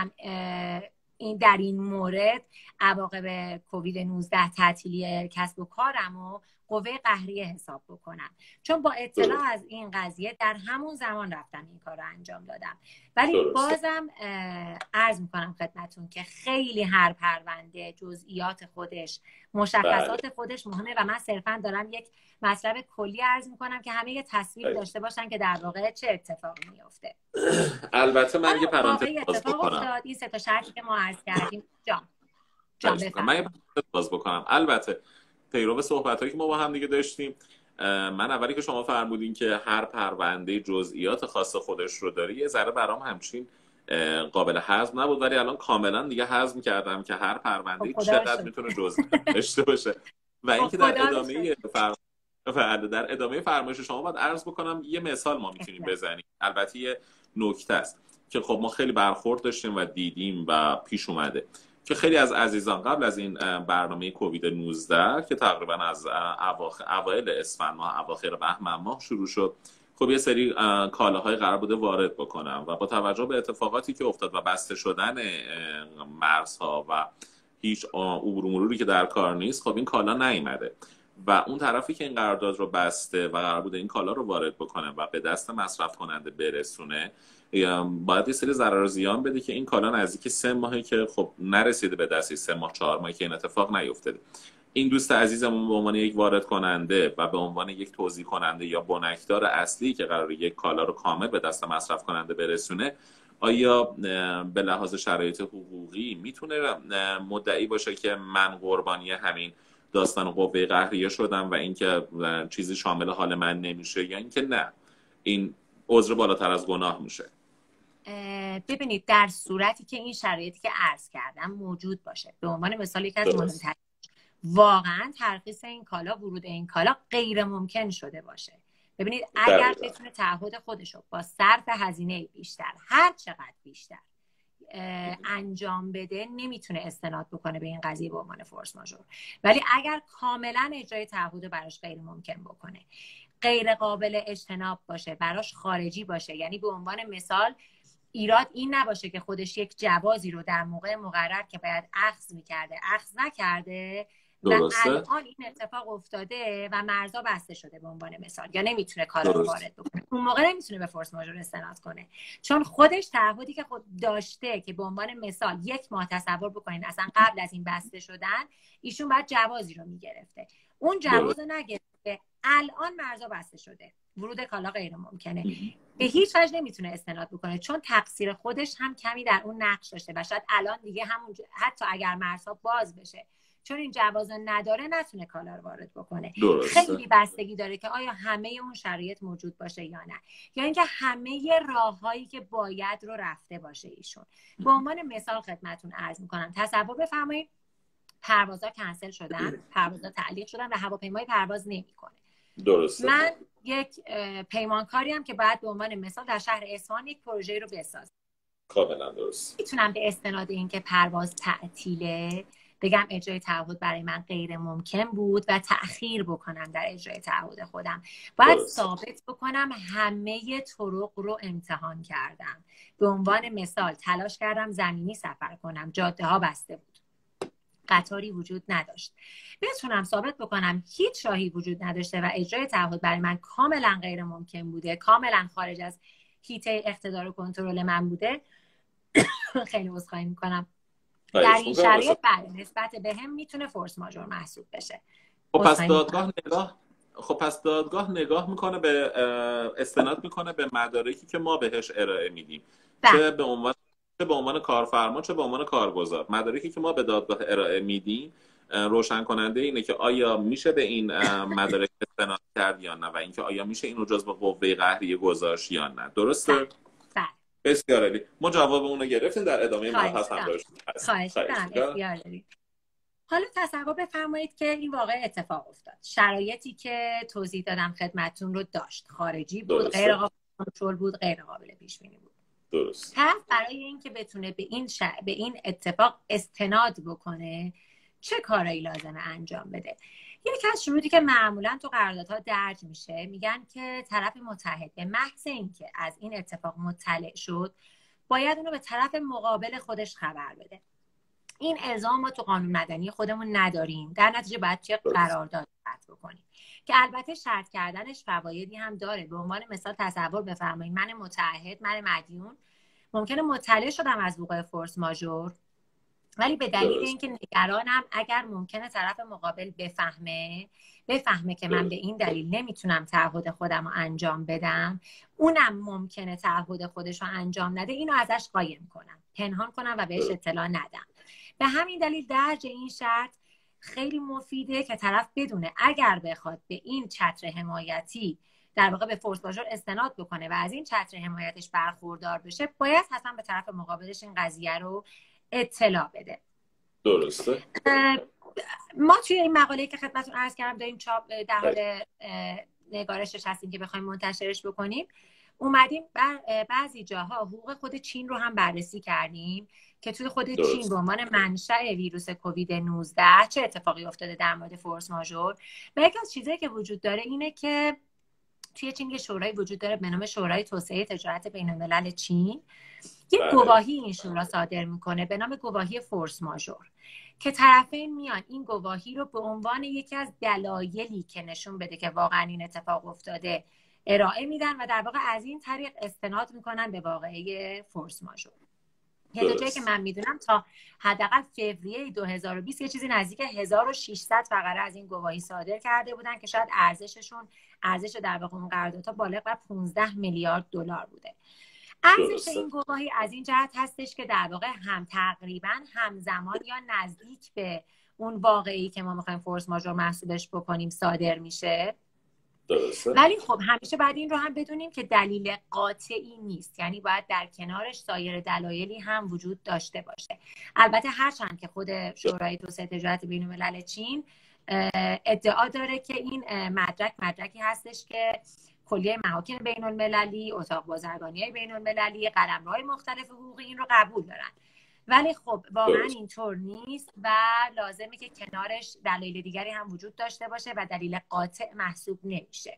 این در این مورد عواقب کووید 19 تعطیلی کسب و کارمو قوه قهریه حساب بکنم، چون با اطلاع از این قضیه در همون زمان رفتم این کار رو انجام دادم. ولی بازم عرض میکنم خدمتون که خیلی هر پرونده جزئیات خودش، مشخصات خودش مهمه و من صرفا دارم یک مطلب کلی عرض میکنم که همه یه تصویر داشته باشن که در واقع چه اتفاقی میفته. البته من یه پرانتز باز بکنم. این 3 تا شرطی که ما عرض کردیم جان من یه پرانتز باز بکنم. البته پیرو صحبتایی که ما با هم دیگه داشتیم، من اولی که شما فرمودین که هر پرونده جزئیات خاص خودش رو داره، یه ذره برام همچین قابل هضم نبود، ولی الان کاملا دیگه هضم کردم که هر پرونده چقدر میتونه جزئیات داشته باشه و اینکه در ادامه فرمایش شما باید عرض بکنم یه مثال ما میتونیم بزنیم. البته یه نکته است که خب ما خیلی برخورد داشتیم و دیدیم و پیش اومده که خیلی از عزیزان قبل از این برنامه کووید 19 که تقریبا از اوایل اسفند ماه اواخر بهمن ماه شروع شد، خب یه سری کالاهای قرار بوده وارد بکنم و با توجه به اتفاقاتی که افتاد و بسته شدن مرزها و هیچ عبور و مروری که در کار نیست، خب این کالا نیامده و اون طرفی که این قرارداد رو بسته و قرار بوده این کالا رو وارد بکنه و به دست مصرف کننده برسونه، باید یه سری ضرر و زیان بده که این کالا نزدیک 3 ماهه که خب نرسیده به دست، 3 ماه 4 ماهه که این اتفاق نیفتاده. این دوست عزیزمون به عنوان یک وارد کننده و به عنوان یک توزیع کننده یا بنکدار اصلی که قراره یک کالا رو کامل به دست مصرف کننده برسونه، آیا به لحاظ شرایط حقوقی میتونه مدعی باشه که من قربانی همین داستان قوه قهریه شدم و اینکه چیزی شامل حال من نمیشه، یا اینکه نه این عذر بالاتر از گناه میشه؟ ببینید در صورتی که این شرایطی که عرض کردم موجود باشه، به عنوان مثال یکی از مهم‌ترین واقعا ترخیص این کالا، ورود این کالا غیر ممکن شده باشه. ببینید اگر بتونه تعهد خودشو با صرف هزینه بیشتر، هر چقدر بیشتر انجام بده، نمیتونه استناد بکنه به این قضیه به عنوان فورس ماژور. ولی اگر کاملا اجرای تعهد براش غیر ممکن بکنه، غیر قابل اجتناب باشه، براش خارجی باشه، یعنی به عنوان مثال ایراد این نباشه که خودش یک جوازی رو در موقع مقرر که باید اخذ میکرده اخذ نکرده درسته. و الان این اتفاق افتاده و مرزا بسته شده به عنوان مثال، یا نمیتونه کالا رو وارد بکنه. اون موقع نمیتونه به فورس ماژور استناد کنه، چون خودش تعهدی که خود داشته که به عنوان مثال 1 ماه تصور بکنین اصلا قبل از این بسته شدن ایشون باید جوازی رو میگرفته، اون جواز رو نگرفته، الان مرزا بسته شده، ورود کالا غیر ممکنه، به هیچ وجه نمیتونه استناد بکنه، چون تقصیر خودش هم کمی در اون نقش داشته و شاید الان دیگه همون حتی اگر مرزها باز بشه چون این جواز نداره نتونه کالا رو وارد بکنه. خیلی بستگی داره که آیا همه اون شرایط موجود باشه یا نه، یا اینکه همه راههایی که باید رو رفته باشه ایشون. به عنوان مثال خدمتتون عرض میکنم، تصور بفرمایید پروازها کنسل شدن، پروازها تعلیق شدن و هواپیمای پرواز نمیکنه. درسته. من یک پیمانکاری هم که باید به عنوان مثال در شهر اصفهان یک پروژه رو بسازم. کاملا درست. میتونم به استناد این که پرواز تعطیله بگم اجرای تعهد برای من غیر ممکن بود و تأخیر بکنم در اجرای تعهد خودم. باید ثابت بکنم همه طرق رو امتحان کردم. به عنوان مثال تلاش کردم زمینی سفر کنم، جاده ها بسته بود، قطاری وجود نداشت. بتونم ثابت بکنم هیچ راهی وجود نداشته و اجرای تعهد برای من کاملا غیر ممکن بوده، کاملا خارج از حیطه اقتدار و کنترل من بوده. خیلی عذرخواهی میکنم. در این شرایط بله نسبت به هم میتونه فورس ماژور محسوب بشه. خب پس دادگاه نگاه میکنه به استناد میکنه به مدارکی که ما بهش ارائه میدیم، چه به عنوان کارفرما چه به عنوان کارگزار. مدارکی که ما به دادگاه ارائه میدیم روشن کننده اینه که آیا میشه به این مدارک استناد کرد یا نه و اینکه آیا میشه این رو جزو قوه قهریه گذاشت یا نه. درسته؟ بسیار عالی. ما جواب اون رو گرفتیم، در ادامه مبحث هم داشتیم. خواهش می‌کنم. بسیار عالی. حالا تصور بفرمایید که این واقع اتفاق افتاد. شرایطی که توضیح دادم خدمتتون رو داشت. خارجی بود، غیر قابل کنترل بود، غیر قابل پیش بینی بود. درست. طرف برای اینکه بتونه به این اتفاق استناد بکنه چه کارایی لازمه انجام بده؟ یکی از شروطی که معمولا تو قراردادها درج میشه میگن که طرف متحد به محض اینکه از این اتفاق مطلع شد باید اونو به طرف مقابل خودش خبر بده. این الزام ما تو قانون مدنی خودمون نداریم، در نتیجه باید چه قرارداد قطع بکنیم که البته شرط کردنش فوایدی هم داره. به عنوان مثال تصور بفرمایید من متعهد، من مدیون ممکنه مطلع شدم از وقوع فورس ماژور، ولی به دلیل اینکه نگرانم اگر ممکنه طرف مقابل بفهمه که من به این دلیل نمیتونم تعهد خودم رو انجام بدم، اونم ممکنه تعهد خودش رو انجام نده، اینو ازش قایم کنم، پنهان کنم و بهش اطلاع ندم. به همین دلیل درج این شرط خیلی مفیده که طرف بدونه اگر بخواد به این چتر حمایتی در واقع به فورس ماژور استناد بکنه و از این چتر حمایتش برخوردار بشه، باید حتما به طرف مقابلش این قضیه رو اطلاع بده. درسته. ما توی این مقاله‌ای که خدمتتون عرض کردم داریم چاپ در حال نگارشش هستیم که بخوایم منتشرش بکنیم، اومدیم بعضی جاها حقوق خود چین رو هم بررسی کردیم که توی خود چین به عنوان منشأ ویروس کووید 19 چه اتفاقی افتاده در مورد فورس ماژور. و یکی از چیزایی که وجود داره اینه که توی چین یه شورایی وجود داره به نام شورای توسعه تجارت بین‌الملل چین. یک گواهی این شورا صادر میکنه به نام گواهی فورس ماژور که طرفین میان این گواهی رو به عنوان یکی از دلایلی که نشون بده که واقعا این اتفاق افتاده ارائه میدن و در واقع از این طریق استناد میکنن به واقعه فورس ماژور. تا جایی که من میدونم تا حداقل فوریه 2020 یه چیزی نزدیک 1600 فقره از این گواهی صادر کرده بودن که شاید ارزش در واقع اون قراردادها بالغ بر 15 میلیارد دلار بوده. ارزش این گواهی از این جهت هستش که در واقع هم تقریبا همزمان یا نزدیک به اون واقعی که ما میخوایم فورس ماژور محسوبش بکنیم صادر میشه. درسته. ولی خب همیشه باید این رو هم بدونیم که دلیل قاطعی نیست، یعنی باید در کنارش سایر دلایلی هم وجود داشته باشه. البته هرچند که خود شورای توسعه تجارت بین‌الملل چین ادعا داره که این مدرکی هستش که کلیه محاکم بین‌المللی، اتاق بازرگانی‌های بین‌المللی، قلمروهای مختلف حقوقی این رو قبول دارن، ولی خب واقعا اینطور نیست و لازمه که کنارش دلایل دیگری هم وجود داشته باشه و دلیل قاطع محسوب نمیشه.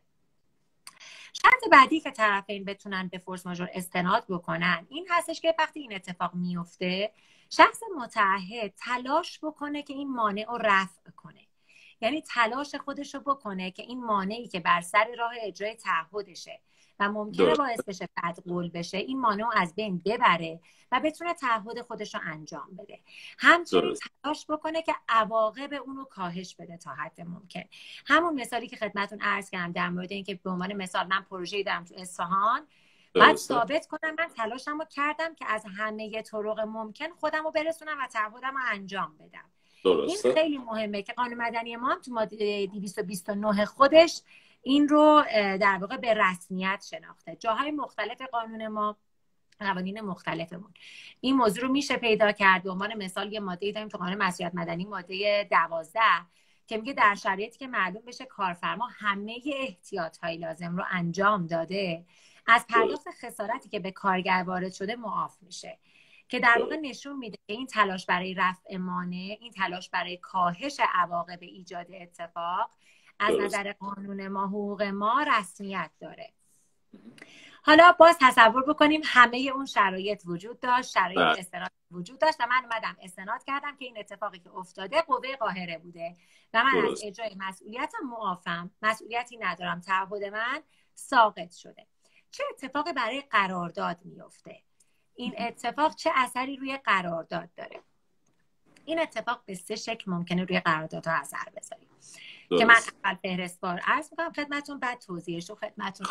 شرط بعدی که طرفین بتونن به فورس ماژور استناد بکنن این هستش که وقتی این اتفاق میفته شخص متعهد تلاش بکنه که این مانع رو رفع کنه. یعنی تلاش خودش رو بکنه که این مانعی که بر سر راه اجرای تعهدشه و ممکنه باعث بشه بدقول بشه، این مانع رو از بین ببره و بتونه تعهد خودش رو انجام بده. همچنین تلاش بکنه که عواقب اون رو کاهش بده تا حد ممکن. همون مثالی که خدمتتون عرض کردم در مورد اینکه به عنوان مثال من پروژه‌ای دارم تو اصفهان، باید ثابت کنم من تلاشمو کردم که از همه طرق ممکن خودم رو برسونم و تعهدم رو انجام بدم. این خیلی مهمه که قانون مدنی ما هم تو ماده 229 خودش این رو در واقع به رسمیت شناخته. جاهای مختلف قانون ما، قوانین مختلفمون، این موضوع رو میشه پیدا کرد. به عنوان مثال یه ماده‌ای داریم تو قانون مسئولیت مدنی، ماده 12 که میگه در شرایطی که معلوم بشه کارفرما همه احتیاط‌های لازم رو انجام داده، از پرداخت خسارتی که به کارگر وارد شده معاف میشه، که در واقع نشون میده که این تلاش برای رفع مانع، این تلاش برای کاهش عواقب ایجاد اتفاق از نظر قانون ما، حقوق ما رسمیت داره. حالا باز تصور بکنیم همه اون شرایط وجود داشت، شرایط استناد وجود داشت و من اومدم استناد کردم که این اتفاقی که افتاده قوه قاهره بوده و من از اجرای مسئولیتم معافم، مسئولیتی ندارم، تعهد من ساقط شده. چه اتفاقی برای قرارداد میفته؟ این اتفاق چه اثری روی قرارداد داره؟ این اتفاق به 3 شکل ممکنه روی قراردادها اثر بذاره که من اول فهرستوار عرض میکنم خدمتتون، بعد توضیحش رو خدمتتون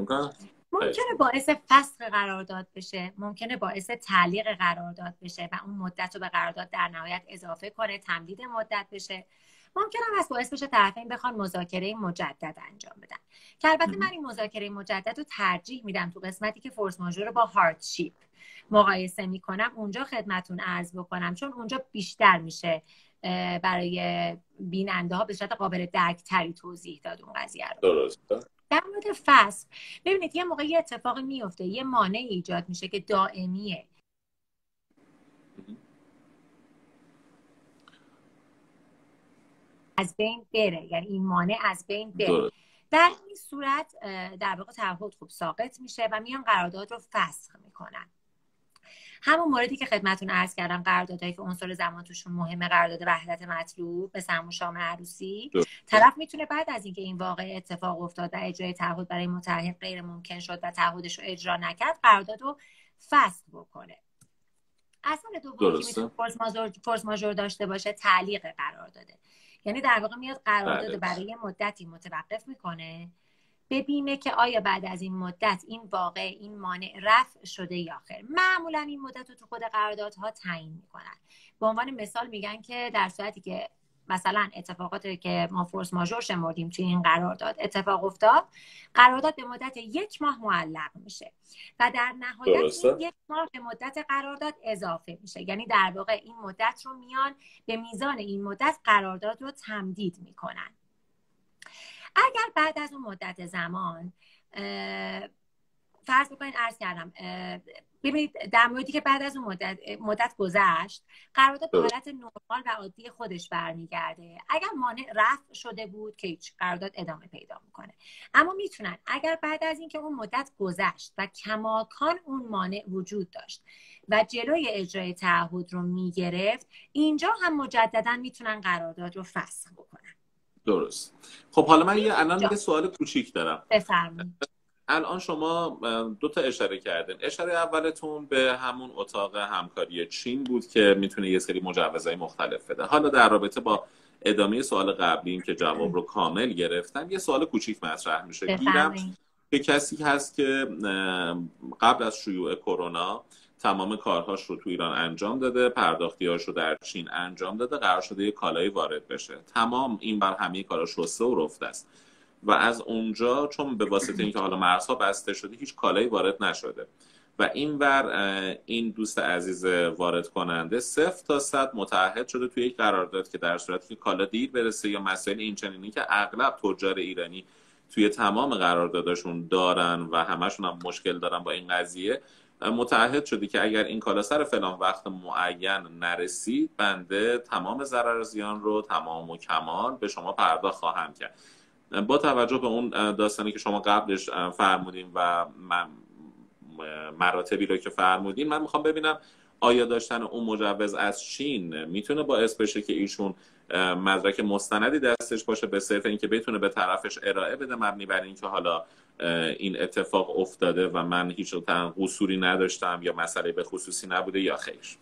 ممکنه باعث فسخ قرارداد بشه، ممکنه باعث تعلیق قرارداد بشه و اون مدت رو به قرارداد در نهایت اضافه کنه، تمدید مدت بشه. ممکنه هم باعث بشه طرفین بخوان مذاکره مجدد انجام بدن که البته من این مذاکره مجدد رو ترجیح میدم تو قسمتی که فورس ماژور رو با هاردشیپ مقایسه میکنم اونجا خدمتتون عرض بکنم، چون اونجا بیشتر میشه برای بیننده ها به صورت قابل درک تری توضیح داد اون قضیه رو. درسته. در مورد فصل ببینید یه موقع یه اتفاقی میفته، یه مانع ایجاد میشه که دائمیه، از بین بره، یعنی این مانع از بین بره. در این صورت در واقع تعهد خوب ساقط میشه و میان قرارداد رو فسخ میکنن. همون موردی که خدمتتون عرض کردم، قراردادهایی که عنصر زمان توشون مهمه، قرارداد وحدت مطلوب به سمو شام عروسی، طرف میتونه بعد از اینکه این واقعه اتفاق افتاد و اجرای تعهد برای متعهد غیر ممکن شد و تعهدش رو اجرا نکرد، قرارداد رو فسخ بکنه. اصل دومی که میتونه فورس ماژور داشته باشه تعلیق قرارداده، یعنی در واقع میاد قرارداد برای مدتی متوقف میکنه، ببینه که آیا بعد از این مدت این واقع، این مانع رفع شده یا خیر. معمولا این مدت رو تو خود قراردادها تعیین میکنن. به عنوان مثال میگن که در صورتی که مثلا اتفاقاتی که ما فورس ماژور شمردیم توی این قرارداد اتفاق افتاد، قرارداد به مدت 1 ماه معلق میشه و در نهایت این 1 ماه به مدت قرارداد اضافه میشه، یعنی در واقع این مدت رو میان به میزان این مدت قرارداد رو تمدید میکنن. اگر بعد از اون مدت زمان فرض بکنید عرض کردم، ببینید در موردی که بعد از اون مدت گذشت، قرارداد به حالت نرمال و عادی خودش برمیگرده. اگر مانع رفع شده بود که هیچ، قرارداد ادامه پیدا میکنه. اما میتونن اگر بعد از اینکه اون مدت گذشت و کماکان اون مانع وجود داشت و جلوی اجرای تعهد رو میگرفت، اینجا هم مجددا میتونن قرارداد رو فسخ بکنن. درست. خب حالا من الان یه سوال کوچیک دارم. بفرمایید. الان شما 2 تا اشاره کردین. اشاره اولتون به همون اتاق همکاری چین بود که میتونه یه سری مجوزهای مختلف بده. حالا در رابطه با ادامه سوال قبلیم که جواب رو کامل گرفتم، یه سوال کوچیک مطرح میشه. گیرم که کسی هست که قبل از شیوع کرونا تمام کارهاش رو تو ایران انجام داده، پرداختیاش رو در چین انجام داده، قرار شده یه کالایی وارد بشه. تمام این بر همه کاراش رسته و رفته است و از اونجا چون به واسطه اینکه حالا مرزها بسته شده هیچ کالایی وارد نشده و این دوست عزیز وارد کننده 0 تا 100 متعهد شده توی یک قرارداد که در صورتی که کالا دیر برسه یا مسائل اینچنینی که اغلب تجار ایرانی توی تمام قرارداداشون دارن و همشون هم مشکل دارن با این قضیه، متعهد شدی که اگر این کالا سر فلان وقت معین نرسید، بنده تمام ضرر زیان رو تمام و کمال به شما پرداخت خواهم کرد. با توجه به اون داستانی که شما قبلش فرمودین و مراتبی رو که فرمودین، من میخوام ببینم آیا داشتن اون مجوز از چین میتونه باعث بشه که ایشون مدرک مستندی دستش باشه به صرف اینکه بتونه به طرفش ارائه بده مبنی بر اینکه حالا این اتفاق افتاده و من هیچ قصوری نداشتم یا مسئله به خصوصی نبوده یا خیر.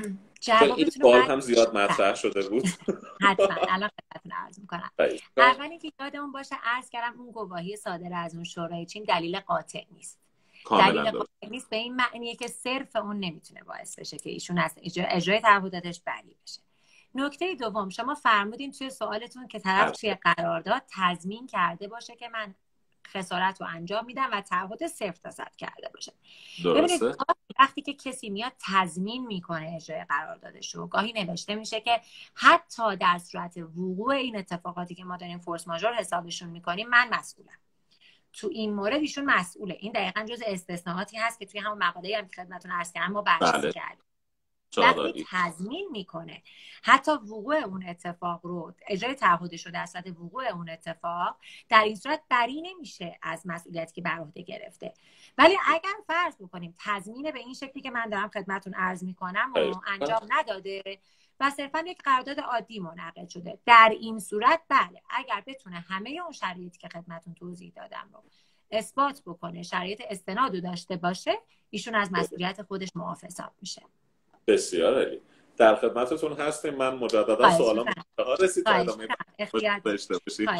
این سوال هم زیاد مطرح شده بود. حتما الان خدمتتون عرض میکنم. اولی که یادمون باشه عرض کردم اون گواهی صادر از اون شورای چین دلیل قاطع نیست. دلیل قاطع نیست به این معنیه که صرف اون نمیتونه باعث بشه که ایشون از اجرای تعهداتش بری بشه. نکته دوم، شما فرمودین توی سوالتون که طرف توی قرارداد تضمین کرده باشه که من خسارت رو انجام میدم و تعهد 0% کرده باشه. ببینید وقتی که کسی میاد تضمین میکنه اجرای قراردادش رو، گاهی نوشته میشه که حتی در صورت وقوع این اتفاقاتی که ما داریم فورس ماژور حسابشون میکنیم من مسئولم. تو این مورد ایشون مسئوله. این دقیقاً جز استثناءاتی هست که توی همون مقاله‌ای هم که خدمتتون عرض کردم ما بررسی کردیم. وقتی تضمین میکنه حتی وقوع اون اتفاق رو، اجرای تعهدش رو در صورت وقوع اون اتفاق، در این صورت بری نمیشه از مسئولیتی که بر عهده گرفته. ولی اگر فرض بکنیم تضمین به این شکلی که من دارم خدمتتون عرض میکنم و انجام نداده و صرفا یک قرارداد عادی منعقد شده، در این صورت بله اگر بتونه همه اون شرایطی که خدمتتون توضیح دادم رو اثبات بکنه، شرایط استناد رو داشته باشه، ایشون از مسئولیت خودش معاف حساب میشه. بسیار عالی. در خدمتتون هستیم. من مجددا سوالام رسید ادامه داشته باشید.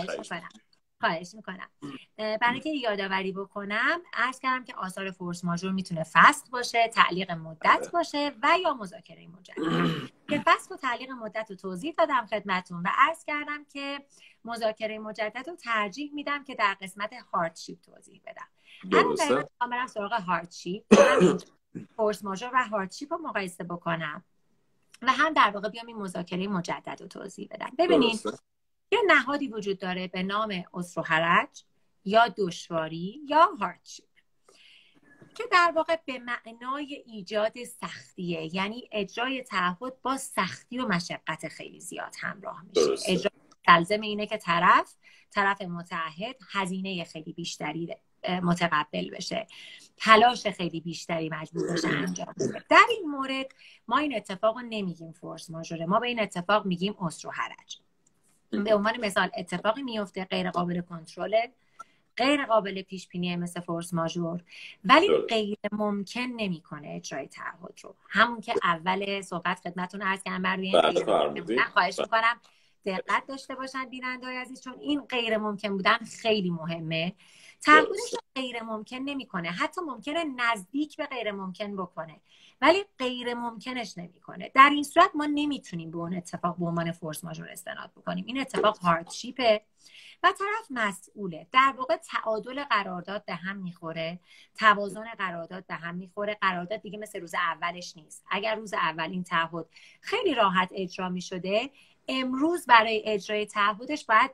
خواهش میکنم. برای اینکه یادآوری بکنم عرض کردم که آثار فورس ماژور میتونه فسخ باشه، تعلیق مدت باشه و یا مذاکره مجدد. که فسخ و تعلیق مدت رو توضیح دادم خدمتتون و عرض کردم که مذاکره مجدد رو ترجیح میدم که در قسمت هاردشیپ توضیح بدم. درسته. من برم سراغ هاردشیپ، فورس ماژور و هاردشیپ رو مقایسه بکنم و هم در واقع بیام این مذاکره مجدد رو توضیح بدم. ببینید یه نهادی وجود داره به نام عسر و حرج یا دشواری یا هاردشیپ که در واقع به معنای ایجاد سختیه، یعنی اجرای تعهد با سختی و مشقت خیلی زیاد همراه میشه. اجرا مستلزم اینه که طرف متعهد هزینه خیلی بیشتری متقبل بشه، تلاش خیلی بیشتری مجبور بشه انجام بده. در این مورد ما این اتفاق رو نمیگیم فورس ماژوره، ما به این اتفاق میگیم عسر و حرج. به عنوان مثال اتفاقی میفته غیر قابل کنترل، غیر قابل پیش بینی مثل فورس ماژور، ولی غیر ممکن نمیکنه اجرای تعهد رو. همون که اول صحبت خدمتتون عرض کردم بر روی خواهش میکنم دقت داشته باشن بیننده‌های عزیز، چون این غیر ممکن بودن خیلی مهمه. تعهدش رو غیر ممکن نمیکنه، حتی ممکنه نزدیک به غیر ممکن بکنه ولی غیر ممکنش نمیکنه. در این صورت ما نمیتونیم به اون اتفاق به عنوان فورس ماژور استناد بکنیم. این اتفاق هاردشیپه و طرف مسئوله. در واقع تعادل قرارداد به هم میخوره، توازن قرارداد به هم میخوره. قرارداد دیگه مثل روز اولش نیست. اگر روز اول این تعهد خیلی راحت اجرا میشده، امروز برای اجرای تعهدش باید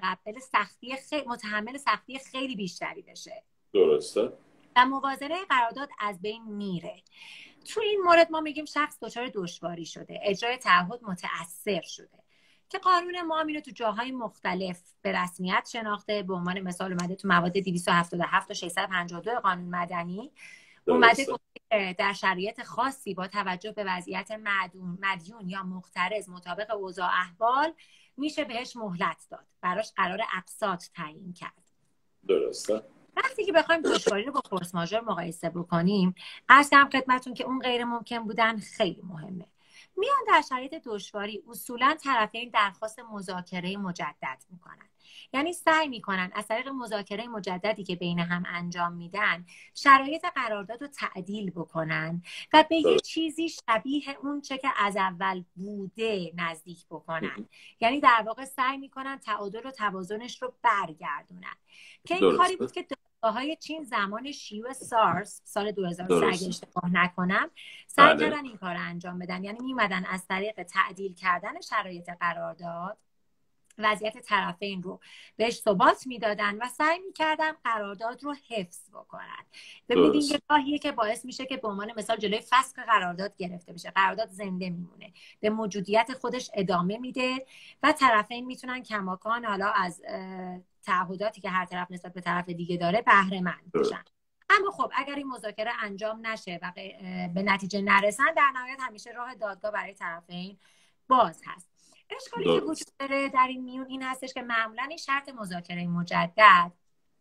متحمل سختی خیلی بیشتری بشه. درسته. و موازنه قرارداد از بین میره. تو این مورد ما میگیم شخص دچار دشواری شده، اجرای تعهد متأثر شده که قانون ما اینو تو جاهای مختلف به رسمیت شناخته. به عنوان مثال اومده تو مواد 277 و 652 قانون مدنی اومده در شرایط خاصی با توجه به وضعیت مدیون یا مقترض مطابق اوضاع احوال میشه بهش مهلت داد، براش قرار اقساط تعیین کرد. درسته. وقتی که بخوایم دشواری رو با فورس ماژور مقایسه بکنیم، عرض کردم خدمتتون که اون غیر ممکن بودن خیلی مهمه. میان در شرایط دشواری اصولا طرفین درخواست مذاکره مجدد میکنن، یعنی سعی میکنن از طریق مذاکره مجددی که بین هم انجام میدن شرایط قرارداد رو تعدیل بکنن و به یه چیزی شبیه اون چه که از اول بوده نزدیک بکنن. یعنی در واقع سعی میکنن تعادل و توازنش رو برگردونن که این کاری بود که دادگاه‌های چین زمان شیوع سارس سال 2003 اگه اشتباه نکنم سعی کردن این کار انجام بدن. یعنی میمدن از طریق تعدیل کردن شرایط قرارداد وضعیت طرفین رو بهش ثبات میدادن و سعی میکردن قرارداد رو حفظ بکنن. ببینید این یه راهیه که باعث میشه که به عنوان مثال جلوی فسخ قرارداد گرفته بشه، قرارداد زنده میمونه، به موجودیت خودش ادامه میده و طرفین میتونن کماکان حالا از تعهداتی که هر طرف نسبت به طرف دیگه داره بهره مند بشن. اما خب اگر این مذاکره انجام نشه و به نتیجه نرسن، در نهایت همیشه راه دادگاه برای طرفین باز هست. اشکالی که وجود داره در این میون این هستش که معمولا این شرط مذاکره مجدد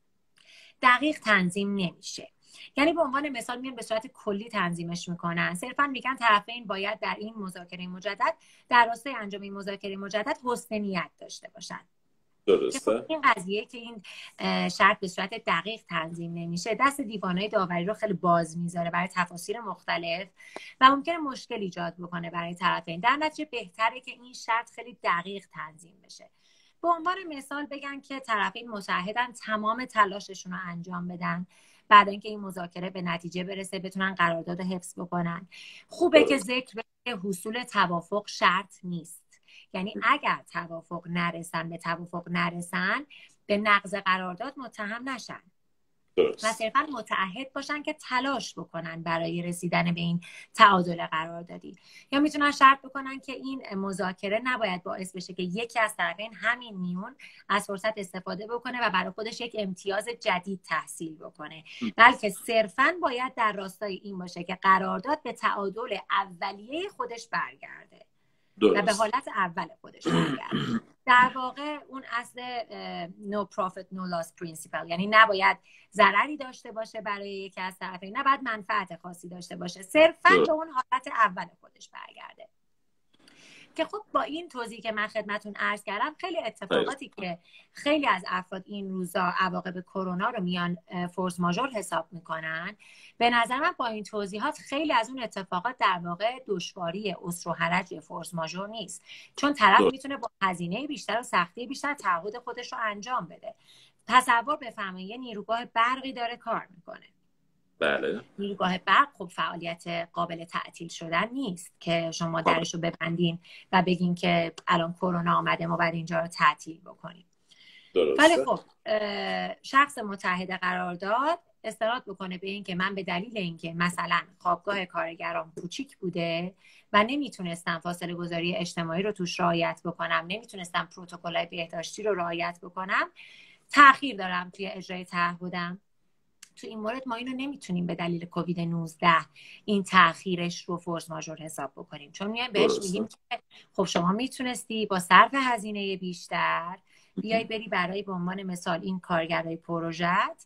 دقیق تنظیم نمیشه. یعنی به عنوان مثال میان به صورت کلی تنظیمش میکنن، صرفا میگن طرفین باید در این مذاکره مجدد در راستای انجام این مذاکره مجدد حسن نیت داشته باشن. درسته. این قضیه که این شرط به صورت دقیق تنظیم نمیشه دست دیوانهای داوری رو خیلی باز میذاره برای تفاسیر مختلف و ممکنه مشکل ایجاد بکنه برای طرفین. در نتیجه بهتره که این شرط خیلی دقیق تنظیم بشه. به عنوان مثال بگن که طرفین متعهدن تمام تلاششون رو انجام بدن بعد اینکه این مذاکره به نتیجه برسه بتونن قرارداد حفظ بکنن. خوبه که ذکر بشه که حصول توافق شرط نیست. یعنی اگر به توافق نرسن به نقض قرارداد متهم نشن و صرفا متعهد باشن که تلاش بکنن برای رسیدن به این تعادل قراردادی. یا میتونن شرط بکنن که این مذاکره نباید باعث بشه که یکی از طرفین همین میون از فرصت استفاده بکنه و برای خودش یک امتیاز جدید تحصیل بکنه، بلکه صرفا باید در راستای این باشه که قرارداد به تعادل اولیه خودش برگرده و به حالت اول خودش برگرده. در واقع اون اصل no profit no loss principle، یعنی نباید ضرری داشته باشه برای یکی از طرفین، نباید منفعت خاصی داشته باشه، صرفاً به اون حالت اول خودش برگرده. که خب با این توضیحی که من خدمتون عرض کردم خیلی اتفاقاتی که خیلی از افراد این روزا عواقب کرونا رو میان فورس ماژور حساب میکنن، به نظر من با این توضیحات خیلی از اون اتفاقات در واقع دشواری عسر و حرج فورس ماژور نیست، چون طرف میتونه با هزینه بیشتر و سختی بیشتر تعهد خودش رو انجام بده. تصور بفرمایید یه نیروگاه برقی داره کار میکنه. بله. نیروگاه برق خب فعالیت قابل تعطیل شدن نیست که شما درش رو ببندین و بگین که الان کرونا آمده ما باید اینجا رو تعطیل بکنیم. ولی خب شخص متحد قرارداد استناد بکنه به این که من به دلیل اینکه مثلا خوابگاه کارگران کوچیک بوده و نمیتونستم فاصله گذاری اجتماعی رو توش رعایت بکنم، نمیتونستم پروتکل‌های بهداشتی رو رعایت بکنم، تأخیر دارم توی اجرای تعهدم. تو این مورد ما اینو نمیتونیم به دلیل کووید 19 این تأخیرش رو فورس ماژور حساب بکنیم، چون میایم بهش میگیم که خب شما میتونستی با صرف هزینه بیشتر بیای بری برای به عنوان مثال این کارگرای پروژت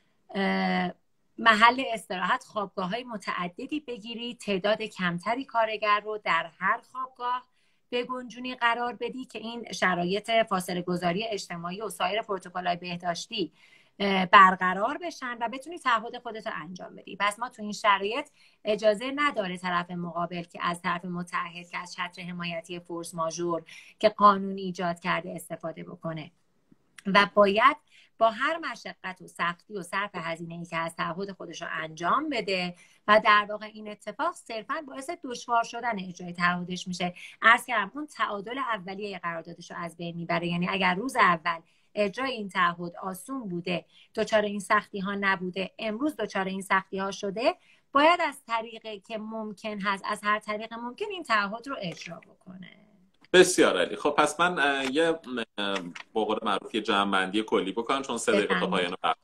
محل استراحت خوابگاه‌های متعددی بگیری، تعداد کمتری کارگر رو در هر خوابگاه بگنجونی قرار بدی که این شرایط فاصله گذاری اجتماعی و سایر پروتکل‌های بهداشتی برقرار بشن و بتونی تعهد خودت رو انجام بدی. پس ما تو این شرایط اجازه نداره طرف مقابل که از طرف متعهد که از چتر حمایتی فورس ماژور که قانون ایجاد کرده استفاده بکنه و باید با هر مشقت و سختی و صرف هزینه‌ای که از تعهد خودش رو انجام بده و در واقع این اتفاق صرفاً باعث دشوار شدن اجرای تعهدش میشه. عرض کردم اون تعادل اولیه قراردادش رو از بین میبره. یعنی اگر روز اول اجرای این تعهد آسون بوده، دچار این سختی ها نبوده، امروز دچار این سختی ها شده، باید از طریقی که ممکن هست، از هر طریق ممکن این تعهد رو اجرا بکنه. بسیار عالی. خب پس من یه به قول معروف یه جمع‌بندی کلی بکنم چون 3 دقیقه تا پایان برنامه.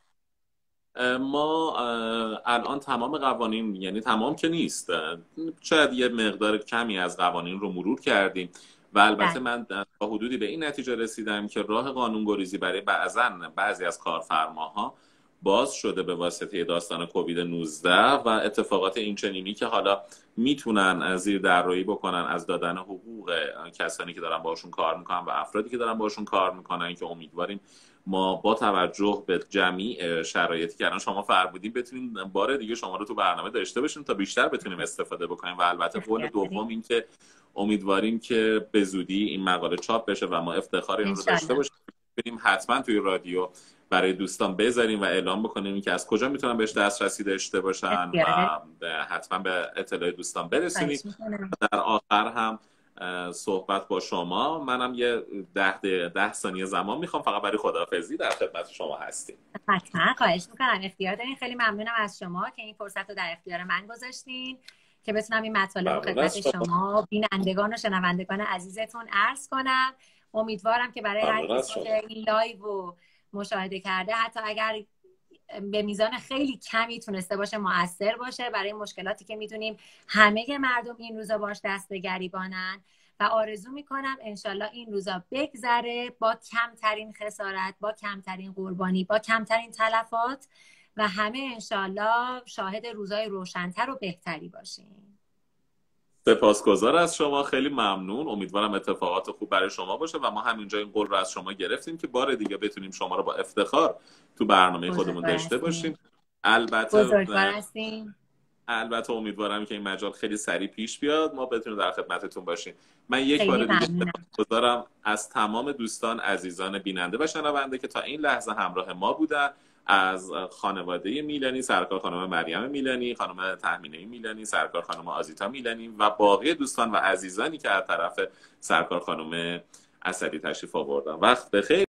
ما الان تمام قوانین، یعنی تمام که نیست، شاید یه مقدار کمی از قوانین رو مرور کردیم و البته من تا حدودی به این نتیجه رسیدم که راه قانونگریزی برای بعضی از کارفرماها باز شده به واسطه داستان کووید 19 و اتفاقات اینچنینی که حالا میتونن زیر درایی بکنن از دادن حقوق کسانی که دارن باشون کار میکنن و افرادی که دارن باشون کار میکنن، که امیدواریم ما با توجه به جمعی شرایطی که الان شما فرمودین بتونیم بار دیگه شما رو تو برنامه داشته باشیم تا بیشتر بتونیم استفاده بکنیم. و البته قول دوم این که امیدواریم که به زودی این مقاله چاپ بشه و ما افتخار این رو داشته باشیم، بریم حتما توی رادیو برای دوستان بذاریم و اعلام بکنیم که از کجا میتونن بهش دسترسی داشته باشن و حتما به اطلاع دوستان برسونیم. در آخر هم صحبت با شما، منم یه 10 ثانیه زمان میخوام فقط برای خداحافظی، در خدمت شما هستیم. حتما خواهش میکنم، اختیار دارین. خیلی ممنونم از شما که این فرصت رو در اختیار من گذاشتین که بتونم این مطالب رو خدمت شما بینندگان و شنوندگان عزیزتون عرض کنم. امیدوارم که برای هر کسی که این لایو رو مشاهده کرده، حتی اگر به میزان خیلی کمی تونسته باشه، مؤثر باشه برای مشکلاتی که میدونیم همه مردم این روزا باش دست به گریبانن و آرزو میکنم انشالله این روزا بگذره با کمترین خسارت، با کمترین قربانی، با کمترین تلفات و همه انشالله شاهد روزای روشن‌تر و بهتری باشیم. سپاسگزار از شما، خیلی ممنون. امیدوارم اتفاقات خوب برای شما باشه و ما همینجا این قول رو از شما گرفتیم که بار دیگه بتونیم شما رو با افتخار تو برنامه خودمون داشته باشیم. البته امیدوارم که این مجال خیلی سریع پیش بیاد، ما بتونیم در خدمتتون باشیم. من یک بار دیگه سپاسگزارم از تمام دوستان عزیزان بیننده و شنونده که تا این لحظه همراه ما بودن، از خانواده میلانی، سرکار خانم مریم میلانی، خانم تهمینه میلانی، سرکار خانم آزیتا میلانی و باقی دوستان و عزیزانی که از طرف سرکار خانم اسدی تشریف آوردن. وقت بخیر.